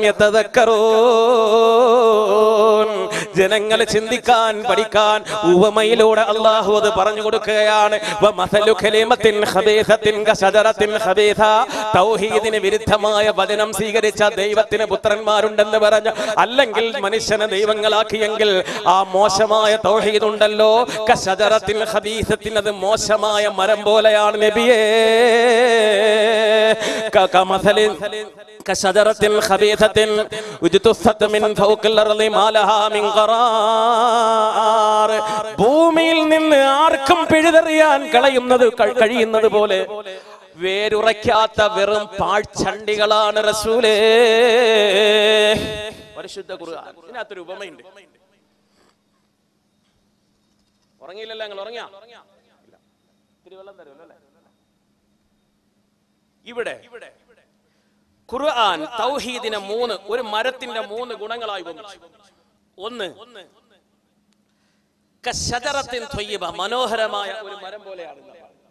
യതദക്കറൂൻ, ജനങ്ങൾ ചിന്തിക്കാൻ പഠിക്കാൻ ഉപമയിലൂടെ അല്ലാഹു അത് പറഞ്ഞു കൊടുക്കുകയാണ്. വമസലു കലിമത്തിൻ ഖബീസത്തിൻ കശജറത്തിൻ ഖബീസ, തൗഹീദിന് വിരുദ്ധമായ വചനം സ്വീകരിച്ച ദൈവത്തിന് പുത്രന്മാരുണ്ടെന്ന് പറഞ്ഞു, അല്ലെങ്കിൽ മനുഷ്യനെ ദൈവങ്ങളാക്കിയെങ്കിൽ ആ മോശമായ തൗഹീദ് ഉണ്ടല്ലോ, കശജറത്തിൻ ഖബീസത്തിൻ, അത് മോശമായ മരം പോലെയാണ് നബിയേ. കമസലിൻ കശജറത്തിൻ ഖബീസത്തിൻ ഉജ്തുസത് മിൻ ഫൗഖിൽ അർളി മാ ലഹാ മിൻ ഖറാർ, ഭൂമിയിൽ നിന്ന് ആർക്കും പിഴുതെറിയാൻ കഴിയുന്നത് പോലെ വേരുറയ്ക്കാത്ത വെറും പാഴ്ചണ്ടികളാണ് റസൂലേ. പരിശുദ്ധ ഖുർആൻ. ഇതിനകത്തൊരു ഉപമയുണ്ട്. ഉറങ്ങിയില്ലല്ലോ നിങ്ങൾ? ഉറങ്ങിയാ? ഇത്തിരി വെള്ളം തരുമല്ലോ അല്ലേ? ഇവിടെ ഖുർആൻ തൗഹീദിനെ ഒരു മരത്തിന്റെ 3 ഗുണങ്ങളായി ഉപമിച്ചു. ഒന്ന്, കശജറത്തിൻ ത്വയ്യിബ, മനോഹരമായ ഒരു മരം പോലെയാണ്.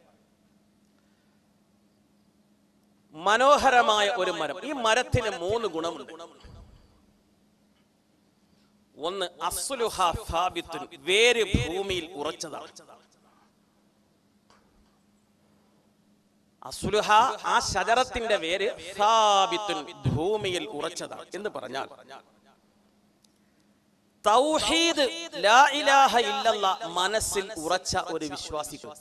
മനോഹരമായ ഒരു മരം. ഈ മരത്തിന് 3 ഗുണമുണ്ട്. ഒന്ന്, അസ്ലുഹാ സാബിത്തുൻ, വേര് ഭൂമിയിൽ ഉറച്ചതാണ്. അസ്ലുഹ, ആ ശജറത്തിന്റെ വേര്, സാബിത്തുൻ, ഭൂമിയിൽ ഉറച്ചതാണ് എന്ന് പറഞ്ഞാൽ തൗഹീദ്, ലാ ഇലാഹ ഇല്ലല്ലാഹ് മനസ്സിൽ ഉറച്ച ഒരു വിശ്വാസിക്ക്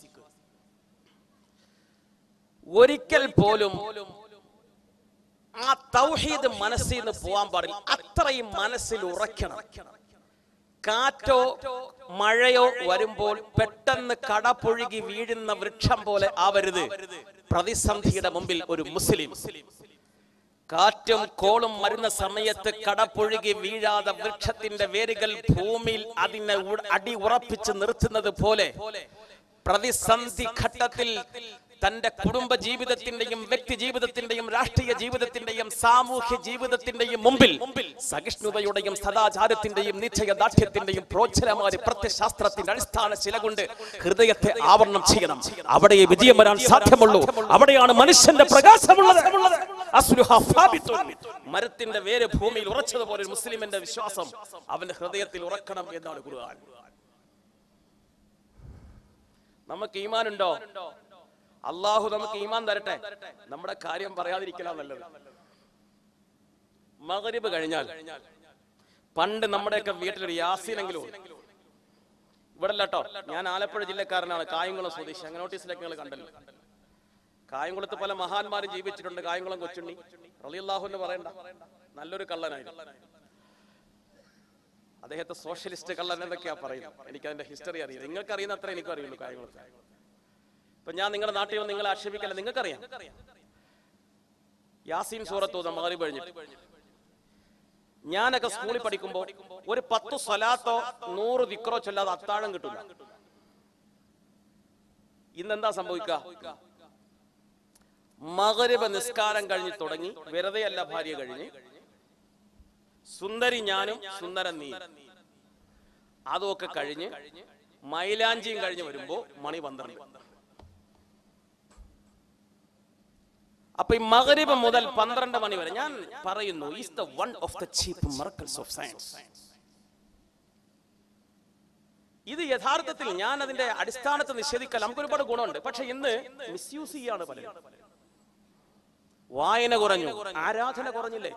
ഒരിക്കൽ പോലും ആ തൗഹീദ് മനസ്സിൽ നിന്ന് പോകാൻ പാടില്ല. അത്രയും മനസ്സിൽ ഉറക്കണം. കാറ്റോ മഴയോ വരുമ്പോൾ പെട്ടെന്ന് കടപുഴുകി വീഴുന്ന വൃക്ഷം പോലെ ആവരുത് പ്രതിസന്ധിയുടെ മുമ്പിൽ ഒരു മുസ്ലിം. കാറ്റും കോളും വരുന്ന സമയത്ത് കടപുഴുകി വീഴാതെ വൃക്ഷത്തിന്റെ വേരുകൾ ഭൂമിയിൽ അതിനെ അടി ഉറപ്പിച്ച് നിർത്തുന്നത് പോലെ പ്രതിസന്ധി ഘട്ടത്തിൽ തന്റെ കുടുംബ ജീവിതത്തിന്റെയും വ്യക്തി ജീവിതത്തിന്റെയും രാഷ്ട്രീയ ജീവിതത്തിന്റെയും സാമൂഹ്യ ജീവിതത്തിന്റെയും മുമ്പിൽ സഹിഷ്ണുതയുടെയും സദാചാരത്തിന്റെയും നിശ്ചയദാർഢ്യത്തിന്റെയും പ്രോജ്വലമായ പ്രത്യശാസ്ത്രത്തിന്റെ അടിസ്ഥാന ശില കൊണ്ട് ഹൃദയത്തെ ആവരണം ചെയ്യണം. അവിടെ വിജയം വരാൻ സാധ്യമുള്ളൂ. അവിടെയാണ് മനുഷ്യന്റെ പ്രകാശമുള്ളത്. മരത്തിന്റെ വേര് ഭൂമിയിൽ ഉറച്ചതുപോലെ ഒരു മുസ്ലിമിന്റെ വിശ്വാസം അവന്റെ ഹൃദയത്തിൽ ഉറക്കണം എന്നാണ് ഖുർആൻ. നമുക്ക് ഈമാനുണ്ടോ? അള്ളാഹു നമുക്ക് ഈമാൻ തരട്ടെ. നമ്മുടെ കാര്യം പറയാതിരിക്കലാ നല്ലത്. മഗ്രിബ് കഴിഞ്ഞാൽ പണ്ട് നമ്മുടെയൊക്കെ വീട്ടിലൊരു യാസീനെങ്കിലും ഇവിടെ അല്ലട്ടോ, ഞാൻ ആലപ്പുഴ ജില്ലക്കാരനാണ്, കായംകുളം സ്വദേശി. അങ്ങനെ നോട്ടീസിലൊക്കെ നിങ്ങൾ കണ്ടല്ലോ. കായംകുളത്ത് പല മഹാന്മാരും ജീവിച്ചിട്ടുണ്ട്. കായംകുളം കൊച്ചുണ്ണി റളിയല്ലാഹു എന്ന് പറയണ്ട, നല്ലൊരു കള്ളനായിരുന്നു. അദ്ദേഹത്തെ സോഷ്യലിസ്റ്റ് കള്ളൻ എന്നൊക്കെയാ പറയുന്നത്. എനിക്കതിന്റെ ഹിസ്റ്ററി അറിയില്ല. നിങ്ങൾക്ക് അറിയുന്ന അത്ര എനിക്കും അറിയുള്ളൂ കായംകുളത്ത്. ഇപ്പൊ ഞാൻ നിങ്ങളുടെ നാട്ടിൽ നിങ്ങളെ ആക്ഷേപിക്കല്ല, നിങ്ങൾക്കറിയാം. യാസീൻ സൂറത്ത് ഓതാം മഗ്രിബ് കഴിഞ്ഞിട്ട്. ഞാനൊക്കെ സ്കൂളിൽ പഠിക്കുമ്പോൾ ഒരു 10 സ്വലാത്തോ 100 ദിക്റോ ചൊല്ലാതെ അത്താഴം കിട്ടില്ല. ഇന്നെന്താ സംഭവിക്കുക? മഗ്രിബ് നിസ്കാരം കഴിഞ്ഞ് തുടങ്ങി, വെറുതെയല്ല ഭാര്യ കഴിഞ്ഞ്, സുന്ദരി ഞാനും സുന്ദരൻ നീ, അതൊക്കെ കഴിഞ്ഞ് മൈലാഞ്ചിയും കഴിഞ്ഞ് വരുമ്പോ മണി 12. അപ്പൊ ഈ മഗ്രിബ് മുതൽ 12 മണി വരെ ഞാൻ പറയുന്നു is the one of the cheap miracles of science. ഇത് യഥാർത്ഥത്തിൽ ഞാൻ അതിന്റെ അടിസ്ഥാനത്തെ നിഷേധിക്കൽ, നമുക്ക് ഒരുപാട് ഗുണമുണ്ട്. പക്ഷെ ഇന്ന് മിസ്യൂസ് ചെയ്യാണ് പലരും. വായന കുറഞ്ഞു, ആരാധന കുറഞ്ഞില്ലേ?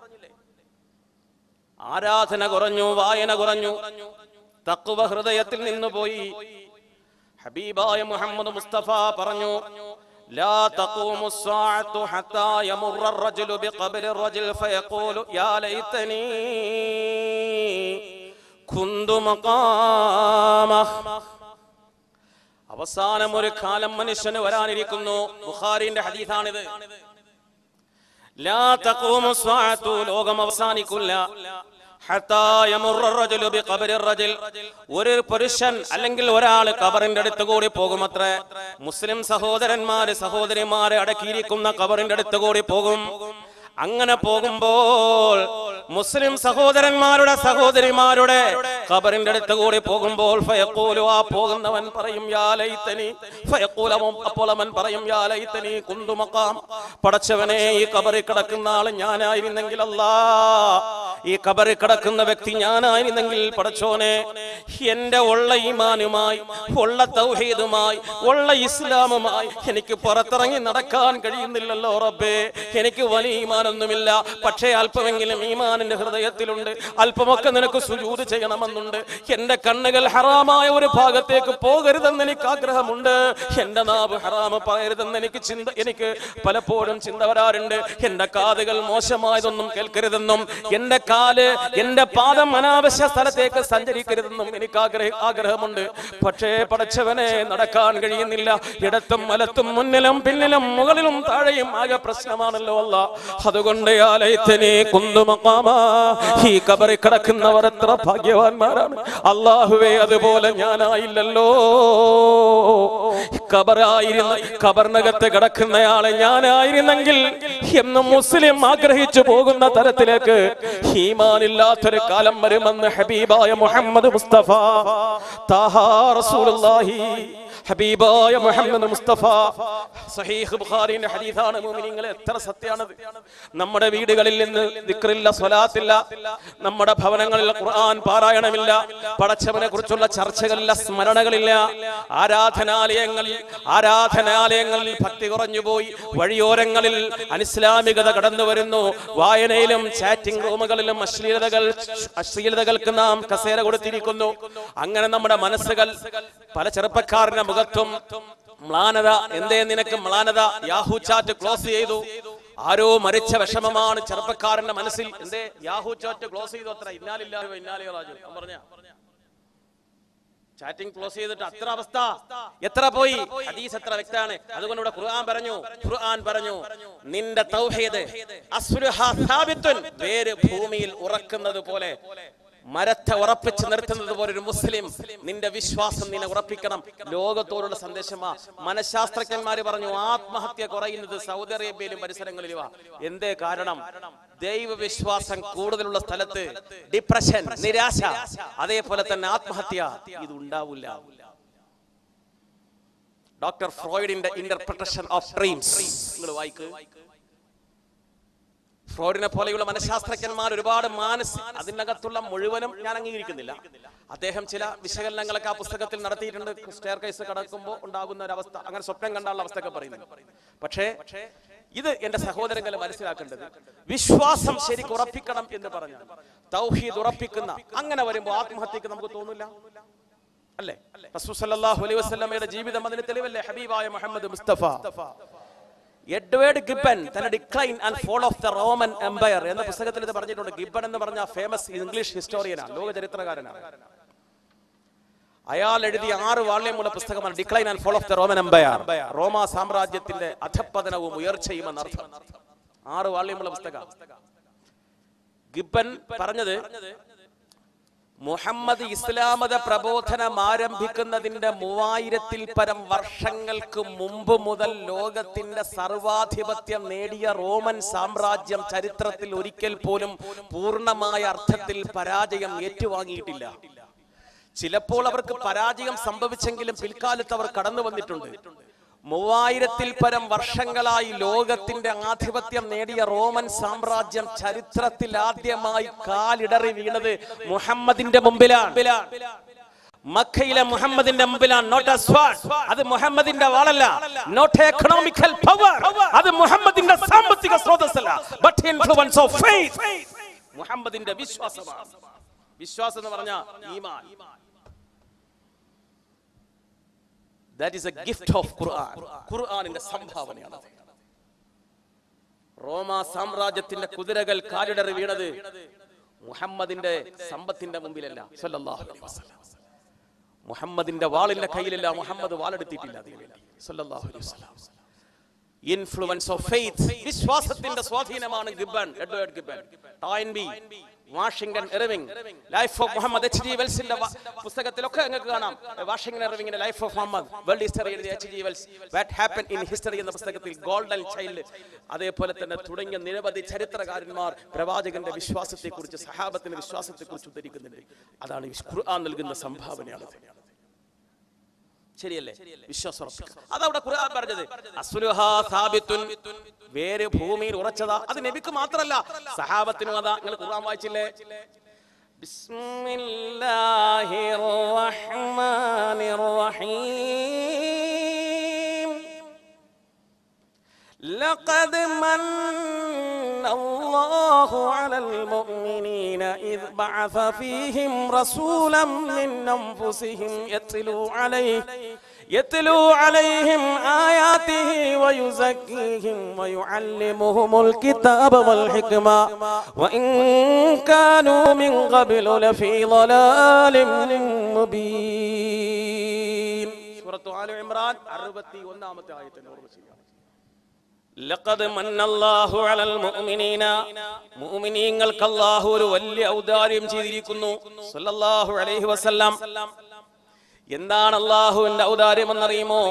ആരാധന കുറഞ്ഞു, വായന കുറഞ്ഞു, തഖ്വ ഹൃദയത്തിൽ നിന്ന് പോയി. ഹബീബായ മുഹമ്മദ് മുസ്തഫ പറഞ്ഞു, ലാ തഖൂമു സ്സാഅതു ഹത്താ യമറ അർ-റജുലു ബിഖബ്രി അർ-റജുൽ ഫയഖൂലു യാ ലൈതനി കുന്തു മഖാമ. അവസാനം ഒരു കാലം മനുഷ്യന് വരാനിരിക്കുന്നു. ബുഖാരിന്റെ ഹദീസാണിത്. ലാ തഖൂമു സ്സാഅതു, ലോകം അവസാനിക്കില്ല, ഹത്താ യമറ അർ-റജുലു ബിഖബ്രി അർ-റജുൽ, ഒരു പുരുഷൻ അല്ലെങ്കിൽ ഒരാൾ ഖബറിന്റെ അടുത്ത് കൂടി പോകുമത്രേ. മുസ്ലിം സഹോദരന്മാര് സഹോദരിമാരെ അടക്കിയിരിക്കുന്ന ഖബറിന്റെ അടുത്ത് കൂടി പോകും. അങ്ങനെ പോകുമ്പോൾ മുസ്ലിം സഹോദരന്മാരുടെ സഹോദരിമാരുടെ ഖബറിന്റെ അടുത്ത് കൂടി പോകുമ്പോൾ ഫയഖൂലു, ആ പോകുന്നവൻ പറയും യാ ലൈതനി, ഫയഖൂലു, അപ്പോൾ അവൻ പറയും യാ ലൈതനി കുന്തു മഖാം, പടച്ചവനെ ഈ ഖബറിൽ കിടക്കുന്ന ആൾ ഞാനായിരുന്നെങ്കിൽ, അല്ലാ ഈ ഖബറിൽ കിടക്കുന്ന വ്യക്തി ഞാനായിരുന്നെങ്കിൽ പടച്ചോനെ, എന്റെ ഉള്ള ഈമാനുമായി, ഉള്ള തൗഹീദുമായി, ഉള്ള ഇസ്ലാമുമായി എനിക്ക് പുറത്തിറങ്ങി നടക്കാൻ കഴിയുന്നില്ലല്ലോ റബ്ബേ. എനിക്ക് വലിയ ഈമാനൊന്നുമില്ല, പക്ഷേ അല്പമെങ്കിലും ഈമാനിന്റെ ഹൃദയത്തിലുണ്ട്, അല്പമൊക്കെ നിനക്ക് സുജൂദ് ചെയ്യണമെന്നുണ്ട്. എന്റെ കണ്ണുകൾ ഹറാമായ ഒരു ഭാഗത്തേക്ക് പോകരുതെന്ന് എനിക്ക് ആഗ്രഹമുണ്ട്. എന്റെ നാവ് ഹറാമ് പറയരുതെന്ന് എനിക്ക് പലപ്പോഴും ചിന്ത വരാറുണ്ട്. എന്റെ കാതുകൾ മോശമായതൊന്നും കേൾക്കരുതെന്നും, എന്റെ കാല്, എന്റെ പാദം അനാവശ്യ സ്ഥലത്തേക്ക് സഞ്ചരിക്കരുതെന്നും എനിക്ക് ആഗ്രഹമുണ്ട്. പക്ഷേ പടച്ചവനെ, നടക്കാൻ കഴിയുന്നില്ല. ഇടത്തും വലത്തും മുന്നിലും പിന്നിലും മുകളിലും താഴെയും ആകെ പ്രശ്നമാണല്ലോ അല്ലാ. അതുകൊണ്ട് യാ ലൈതനി കുന്തു മഖാമാ, ഈ ഖബറിൽ കിടക്കുന്നവർ എത്ര ഭാഗ്യവാന്മാരാണ് അല്ലാഹുവേ. അതുപോലെ ഞാനായില്ലല്ലോ. ഖബറിനകത്ത് കിടക്കുന്നയാളെ ഞാനായിരുന്നെങ്കിൽ എന്ന് മുസ്ലിം ആഗ്രഹിച്ചു പോകുന്ന തരത്തിലേക്ക് ഈമാനില്ലാത്തൊരു കാലം വരുമെന്ന് ഹബീബായ മുഹമ്മദ് മുസ്തഫ താഹാ റസൂലുള്ളാഹി, ഹബീബായ മുഹമ്മദ് മുസ്തഫ. സഹീഹ് ബുഖാരിയുടെ ഹദീസാണ്. മുഅ്മിനീങ്ങളെ, എത്ര സത്യമാണത്. നമ്മുടെ വീടുകളിൽ നിന്ന് ദിക്റില്ല, സ്വലാത്തില്ല, നമ്മുടെ ഭവനങ്ങളിൽ ഖുർആൻ പാരായണമില്ല, പടച്ചവനെ കുറിച്ചുള്ള ചർച്ചകളില്ല, സ്മരണകളില്ല. ആരാധനാലയങ്ങളിൽ ഭക്തി കുറഞ്ഞുപോയി. വഴിയോരങ്ങളിൽ അനിസ്ലാമികത കടന്നു വരുന്നു. വായനയിലും ചാറ്റിംഗ് റൂമുകളിലും അശ്ലീലതകൾക്ക് നാം കസേര കൊടുത്തിരിക്കുന്നു. അങ്ങനെ നമ്മുടെ മനസ്സുകൾ, പല ചെറുപ്പക്കാരന്റെ മുഖത്തും മ്ലാനത. എന്തേ നിനക്ക് മ്ലാനത? യാഹൂ ചാറ്റ് ക്ലോസ് ചെയ്തു, ആരോ മരിച്ച വിഷമമാണ് ചെറുപ്പക്കാരന്റെ മനസ്സിൽ. എന്തേ യാഹൂ ചാറ്റ് ക്ലോസ് ചെയ്തു? അത്ര ഇന്നാലില്ലാഹി വ ഇന്നാ ഇലൈഹി റാജിഊൻ പറഞ്ഞ ചാറ്റിംഗ് ക്ലോസ് ചെയ്തിട്ട് അത്ര അവസ്ഥ എത്ര പോയി. ഹദീസ് എത്ര വ്യക്തമാണ്. അതുകൊണ്ട് ഇവിടെ ഖുർആൻ പറഞ്ഞു നിന്റെ തൗഹീദ് അസ്ലുഹാ സാബിത്തുൻ, വേര് ഭൂമിയിൽ ഉറക്കുന്നത് പോലെ, മരത്തെ ഉറപ്പിച്ച് നിർത്തുന്നത് പോലെ ഒരു മുസ്ലിം നിന്റെ വിശ്വാസം നിന്നെ ഉറപ്പിക്കണം. ലോകത്തോടുള്ള സന്ദേശമാ. മനഃശാസ്ത്രജ്ഞന്മാര് പറഞ്ഞു ആത്മഹത്യ കുറയുന്നത് സൗദി അറേബ്യയിലും പരിസരങ്ങളിലുമാ. എന്തേ കാരണം? ദൈവവിശ്വാസം കൂടുതലുള്ള സ്ഥലത്ത് ഡിപ്രഷൻ, നിരാശ, അതേപോലെ തന്നെ ആത്മഹത്യ ഇത് ഉണ്ടാവില്ല. ഡോക്ടർ ഫ്രോയിഡിന്റെ ഇന്റർപ്രിട്ടേഷൻ ഓഫ് ഡ്രീംസ് നിങ്ങൾ വായിക്ക്. ഫ്രോയിഡിനെ പോലെയുള്ള മനഃശാസ്ത്രജ്ഞന്മാർ ഒരുപാട് അതിനകത്തുള്ള മുഴുവനും ഞാൻ അംഗീകരിക്കുന്നില്ല. അദ്ദേഹം ചില വിശകലനങ്ങളൊക്കെ ആ പുസ്തകത്തിൽ നടത്തിയിട്ടുണ്ട്. സ്റ്റെയർ കേസ് കടക്കുമ്പോൾ ഉണ്ടാകുന്ന ഒരു അവസ്ഥ, അങ്ങനെ സ്വപ്നം കണ്ടുള്ള അവസ്ഥയൊക്കെ പറയുന്നു. പക്ഷേ ഇത് എന്റെ സഹോദരങ്ങൾ മനസ്സിലാക്കേണ്ടത്, വിശ്വാസം ശരിക്കും ഉറപ്പിക്കണം എന്ന് പറഞ്ഞു തൗഹീദ് ഉറപ്പിക്കുന്ന, അങ്ങനെ വരുമ്പോൾ ആത്മഹത്യക്ക് നമുക്ക് തോന്നില്ല അല്ലേ? റസൂൽ സല്ലല്ലാഹു അലൈഹി വസല്ലമയുടെ ജീവിതം അതിന് തെളിവല്ലേ? ഹബീബായ മുഹമ്മദ് മുസ്തഫ. എഡ്വേർഡ് ഗിബ്ബൻ തന്റെ decline and fall of the Roman Empire എന്ന പുസ്തകത്തിൽ ഇത് പറഞ്ഞിട്ടുണ്ട്. ഗിബ്ബൻ എന്ന് പറഞ്ഞ ഫേമസ് ഇംഗ്ലീഷ് ഹിസ്റ്റോറിയനാണ്, ലോക ചരിത്രകാരനാണ്. അയാൾ എഴുതിയ 6 വാള്യമുള്ള പുസ്തകമാണ് decline and fall of the Roman Empire. റോമാ സാമ്രാജ്യത്തിന്റെ അധപ്പതനവും ഉയർച്ചയും എന്നർത്ഥം. 6 വാള്യമുള്ള പുസ്തകം. ഗിബ്ബൻ പറഞ്ഞത് മുഹമ്മദ് ഇസ്ലാമത പ്രബോധനം ആരംഭിക്കുന്നതിന്റെ 3000-ൽ പരം വർഷങ്ങൾക്ക് മുമ്പ് മുതൽ ലോകത്തിന്റെ സർവാധിപത്യം നേടിയ റോമൻ സാമ്രാജ്യം ചരിത്രത്തിൽ ഒരിക്കൽ പോലും പൂർണ്ണമായ അർത്ഥത്തിൽ പരാജയം ഏറ്റുവാങ്ങിയിട്ടില്ല. ചിലപ്പോൾ അവർക്ക് പരാജയം സംഭവിച്ചെങ്കിലും പിൽക്കാലത്ത് അവർ കടന്നു വന്നിട്ടുണ്ട്. 3000-ൽ പരം വർഷങ്ങളായി ലോകത്തിന്റെ ആധിപത്യം നേടിയ റോമൻ സാമ്രാജ്യം ചരിത്രത്തിൽ ആദ്യമായി കാലിടറി വീണത് മുഹമ്മദിന്റെ മുമ്പിലാണ്. മക്കയിലെ മുഹമ്മദിന്റെ മുമ്പിലാണ്. നോട്ട് എ സ്വാർഡ്, അത് മുഹമ്മദിന്റെ വാളല്ല. നോട്ട് എക്കണോമിക്കൽ പവർ, അത് മുഹമ്മദിന്റെ സാമ്പത്തിക സ്രോതസ്സല്ല. ബട്ട് ഇൻഫ്ലുവൻസ് ഓഫ് ഫെയ്ത്ത്, മുഹമ്മദിന്റെ വിശ്വാസമാണ്. വിശ്വാസം എന്ന് പറഞ്ഞാൽ ഈമാൻ. That is a gift of Quran. ഖുർആനിന്റെ സംഭാവനയാണ്. റോമ സാമ്രാജ്യത്തിന്റെ കുതിരകൾ കാലിടറി വീണത് മുഹമ്മദിന്റെ സമ്പത്തിന്റെ മുമ്പിലല്ല. സല്ലല്ലാഹു അലൈഹി വസല്ലം മുഹമ്മദിന്റെ വാളിന്റെ കയ്യിലല്ല. മുഹമ്മദ് വാളെടുത്തിട്ടില്ല അതിനു വേണ്ടി. സല്ലല്ലാഹു അലൈഹി വസല്ലം ഇൻഫ്ലുവൻസ് ഓഫ് ഫെയ്ത്ത്, വിശ്വാസത്തിന്റെ സ്വാധീനമാണ് Gibbon, Edward Gibbon. Toynbee, Washington Irving, life of Muhammad, H G. വെൽസിന്റെ പുസ്തകത്തിലൊക്കെ നിങ്ങൾക്ക് കാണാം. വാഷിംഗ്ടൺ ഇർവിംഗിന്റെ life of Muhammad, world history എഴുതിയ H G. Wells, what happen in history എന്ന പുസ്തകത്തിൽ ഗോൾഡൻ ചൈൽഡ്, അതേപോലെ തന്നെ തുടങ്ങിയ നിരവധി ചരിത്രകാരന്മാർ പ്രവാചകന്റെ വിശ്വാസത്തെക്കുറിച്ച്, സഹാബത്തിന്റെ വിശ്വാസത്തെക്കുറിച്ച് ഉദ്ധരിക്കുന്നുണ്ട്. അതാണ് ഖുർആൻ നൽകുന്ന സംഭാവനയാണ്. ശരിയല്ലേ? വിശ്വാസം അതവിടെ ഖുർആൻ പറഞ്ഞത്. അസ്ലുഹാ സാബിത്തുൻ, വേര് ഭൂമിയിൽ ഉറച്ചതാ. അത് നബിക്ക് മാത്രമല്ല, സഹാബത്തിനും അതാ. നിങ്ങൾ ഖുർആൻ വായിച്ചില്ലേ? ബിസ്മില്ലാഹിർ റഹ്മാനിർ റഹീം. ലഖദ് മന്നല്ലാഹു അലൽ മുഅ്മിനീന ഇദ് ബഅസ ഫീഹിം റസൂലൻ മിൻ അൻഫുസിഹിം യത്ലൂ അലൈഹിം ആയാതിഹി വയുസക്കീഹിം വയുഅല്ലിമുഹുമുൽ കിതാബ വൽ ഹിക്മ വഇൻ കാനൂ മിൻ ഖബ്ലു ലഫീ ളലാലിൻ മുബീൻ. സൂറത്ത് ആലി ഇംറാൻ 61-ാമത്തെ ആയത്തിൽ ഓർമ്മിക്കുക. ലഖദ് മന്നല്ലാഹു അലൽ മുഅ്മിനീന, മുഅ്മിനീങ്ങൾക്ക് അല്ലാഹു ഒരു വലിയ ഔദാര്യം ചെയ്തിരിക്കുന്നു. സല്ലല്ലാഹു അലൈഹി വസല്ലം. എന്താണ് അല്ലാഹുവിന്റെ ഔദാര്യം എന്നറിയുമോ?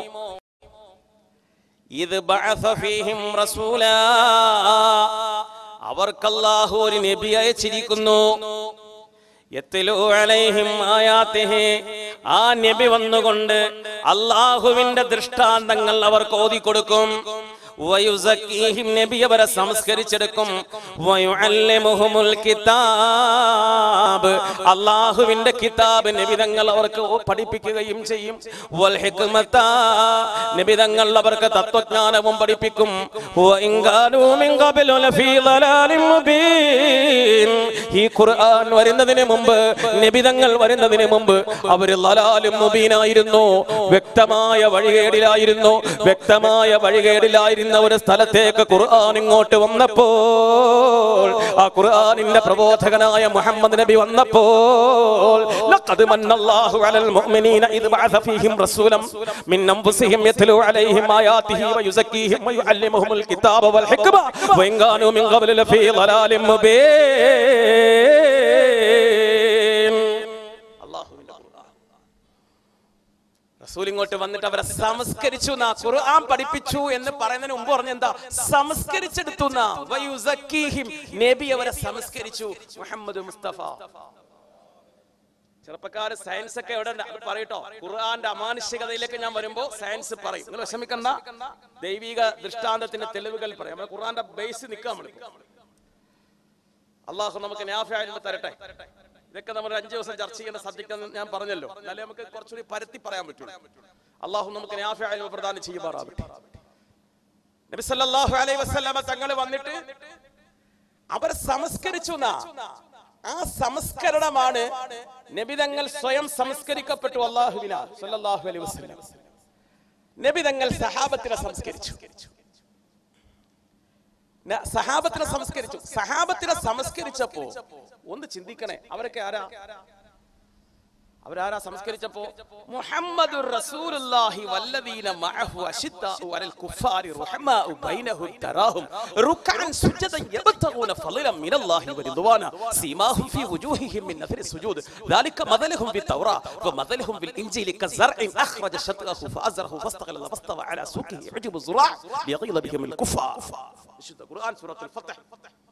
ഇദ് ബഅസ ഫീഹിം റസൂലാ, അവർക്ക് അല്ലാഹു ഒരു നബി അയച്ചിരിക്കുന്നു. യത്ലൂ അലൈഹിം ആയാതിഹി, ആ നബി വന്നുകൊണ്ട് അല്ലാഹുവിന്റെ ദൃഷ്ടാന്തങ്ങൾ അവർക്ക് ഓതിക്കൊടുക്കും. വയുസക്കീഹിം, നബി അവരെ സംസ്കരിച്ചെടുക്കും. വയുഅല്ലിമുഹുമുൽ കിതാബ്, അല്ലാഹുവിന്റെ കിതാബ് നബി തങ്ങൾ അവർക്ക് പഠിപ്പിക്കുകയും ചെയ്യും. വൽ ഹിക്മത, നബി തങ്ങൾ അവർക്ക് തത്വജ്ഞാനവും പഠിപ്പിക്കും. വഇൻ കാനൂ മിൻ ഖബ്ലു ലഫീ ളലാലിൻ മുബീൻ, ഈ ഖുർആൻ വരുന്നതിന് മുമ്പ്, നബി തങ്ങൾ വരുന്നതിന് മുമ്പ് അവർ ളലാലിൻ മുബീനായിരുന്നു, വ്യക്തമായ വഴികേടിലായിരുന്നു. വ്യക്തമായ വഴികേടിലായിരുന്നു ഒരു സ്ഥലത്തേക്ക് ഖുർആൻ ഇങ്ങോട്ട് വന്നപ്പോൾ, ആ ഖുർആനിന്റെ പ്രബോധകനായ മുഹമ്മദ് നബി വന്നപ്പോൾ, ലഖദ് മന്നല്ലാഹു അലൽ മുഅ്മിനീന ഇദ് ബഅസ ഫീഹിം റസൂലൻ മിൻ അൻഫുസിഹിം യത്ലൂ അലൈഹിം ആയാതിഹി വയുസക്കീഹിം വയുഅല്ലിമുഹുമുൽ കിതാബ വൽ ഹിക്മ വഇൻ കാനൂ മിൻ ഖബ്ലു ലഫീ ളലാലിൻ മുബീൻ. അല്ലാഹുവിന്റെ ഖുർആൻ റസൂൽ ഇങ്ങോട്ട് വന്നിട്ട് അവരെ സംസ്കരിച്ചു. ഖുർആൻ പഠിപ്പിച്ചു എന്ന് പറയുന്നതിന് മുമ്പ് പറഞ്ഞ എന്താ? സംസ്കരിച്ചെടുത്തു. വയുസക്കീഹിം, നബി അവരെ സംസ്കരിച്ചു. മുഹമ്മദ് മുസ്തഫ. ചെറുപ്പക്കാര് സയൻസ് ഒക്കെ എവിടെ പറയട്ടോ? ഖുർആന്റെ അമാനുഷികതയിലേക്ക് ഞാൻ വരുമ്പോ സയൻസ് പറയും. നിങ്ങൾ വിഷമിക്കണ്ട, ദൈവിക ദൃഷ്ടാന്തത്തിന്റെ തെളിവുകൾ പറയും. നമ്മൾ ഖുർആന്റെ ബേസ് നിൽക്കാം. അള്ളാഹു നമുക്ക് നാഫിയായ ഇൽമ തരട്ടെ. ഇതൊക്കെ നമ്മൾ 5 ദിവസം ചർച്ച ചെയ്യുന്ന സബ്ജക്റ്റ് എന്ന് ഞാൻ പറഞ്ഞല്ലോ. എന്നാലേ നമുക്ക് കുറച്ചുകൂടി പരത്തി പറയാൻ പറ്റുള്ളൂ. അള്ളാഹു നമുക്ക് നാഫിയായ ഇൽമ പ്രദാനം ചെയ്യുമാറാവട്ടെ. നബി സല്ലല്ലാഹു അലൈഹി വസല്ലമ തങ്ങൾ വന്നിട്ട് അവർ സംസ്കരിച്ചു. ആ സംസ്കരണമാണ് നബി തങ്ങൾ സ്വയം സംസ്കരിക്കപ്പെട്ടു. അല്ലാഹുവിനാൽ സല്ലല്ലാഹു അലൈഹി വസല്ലം നബി തങ്ങൾ സഹാബത്തിനെ സംസ്കരിച്ചു. സഹാബത്തിനെ സംസ്കരിച്ചപ്പോ ഒന്ന് ചിന്തിക്കണേ, അവരൊക്കെ ആരാ? അവരാരാ സംസ്കരിച്ചപ്പോ മുഹമ്മദുർ റസൂലുള്ളാഹി വല്ലദീന മഅഹു അശിദ്ദാഉ അലൽ കുഫാരി റഹ്മാഉ ബൈനഹും തറാഹും റുക്അൻ സുജദൻ യബ്തഗൂന ഫളലൻ മിനല്ലാഹി വറിദ്വാന സീമാഹും ഫീ വുജൂഹിഹിം മിൻ നഫരി സുജൂദ് ദാലിക മദലഹും ബിത്തൗറാ വമദലഹും ബിൽ ഇൻജീലി കസർഇൻ അഖ്റജ ശത്റഹു ഫഅസ്റഹു ഫസ്തഖല വസ്തവ അലാ സുഖിഹി യുജിബു സുറാ ലിയഗീദ ബിഹിം അൽ കുഫാർ. വിശുദ്ധ ഖുർആൻ സൂറത്തുൽ ഫത്ഹ്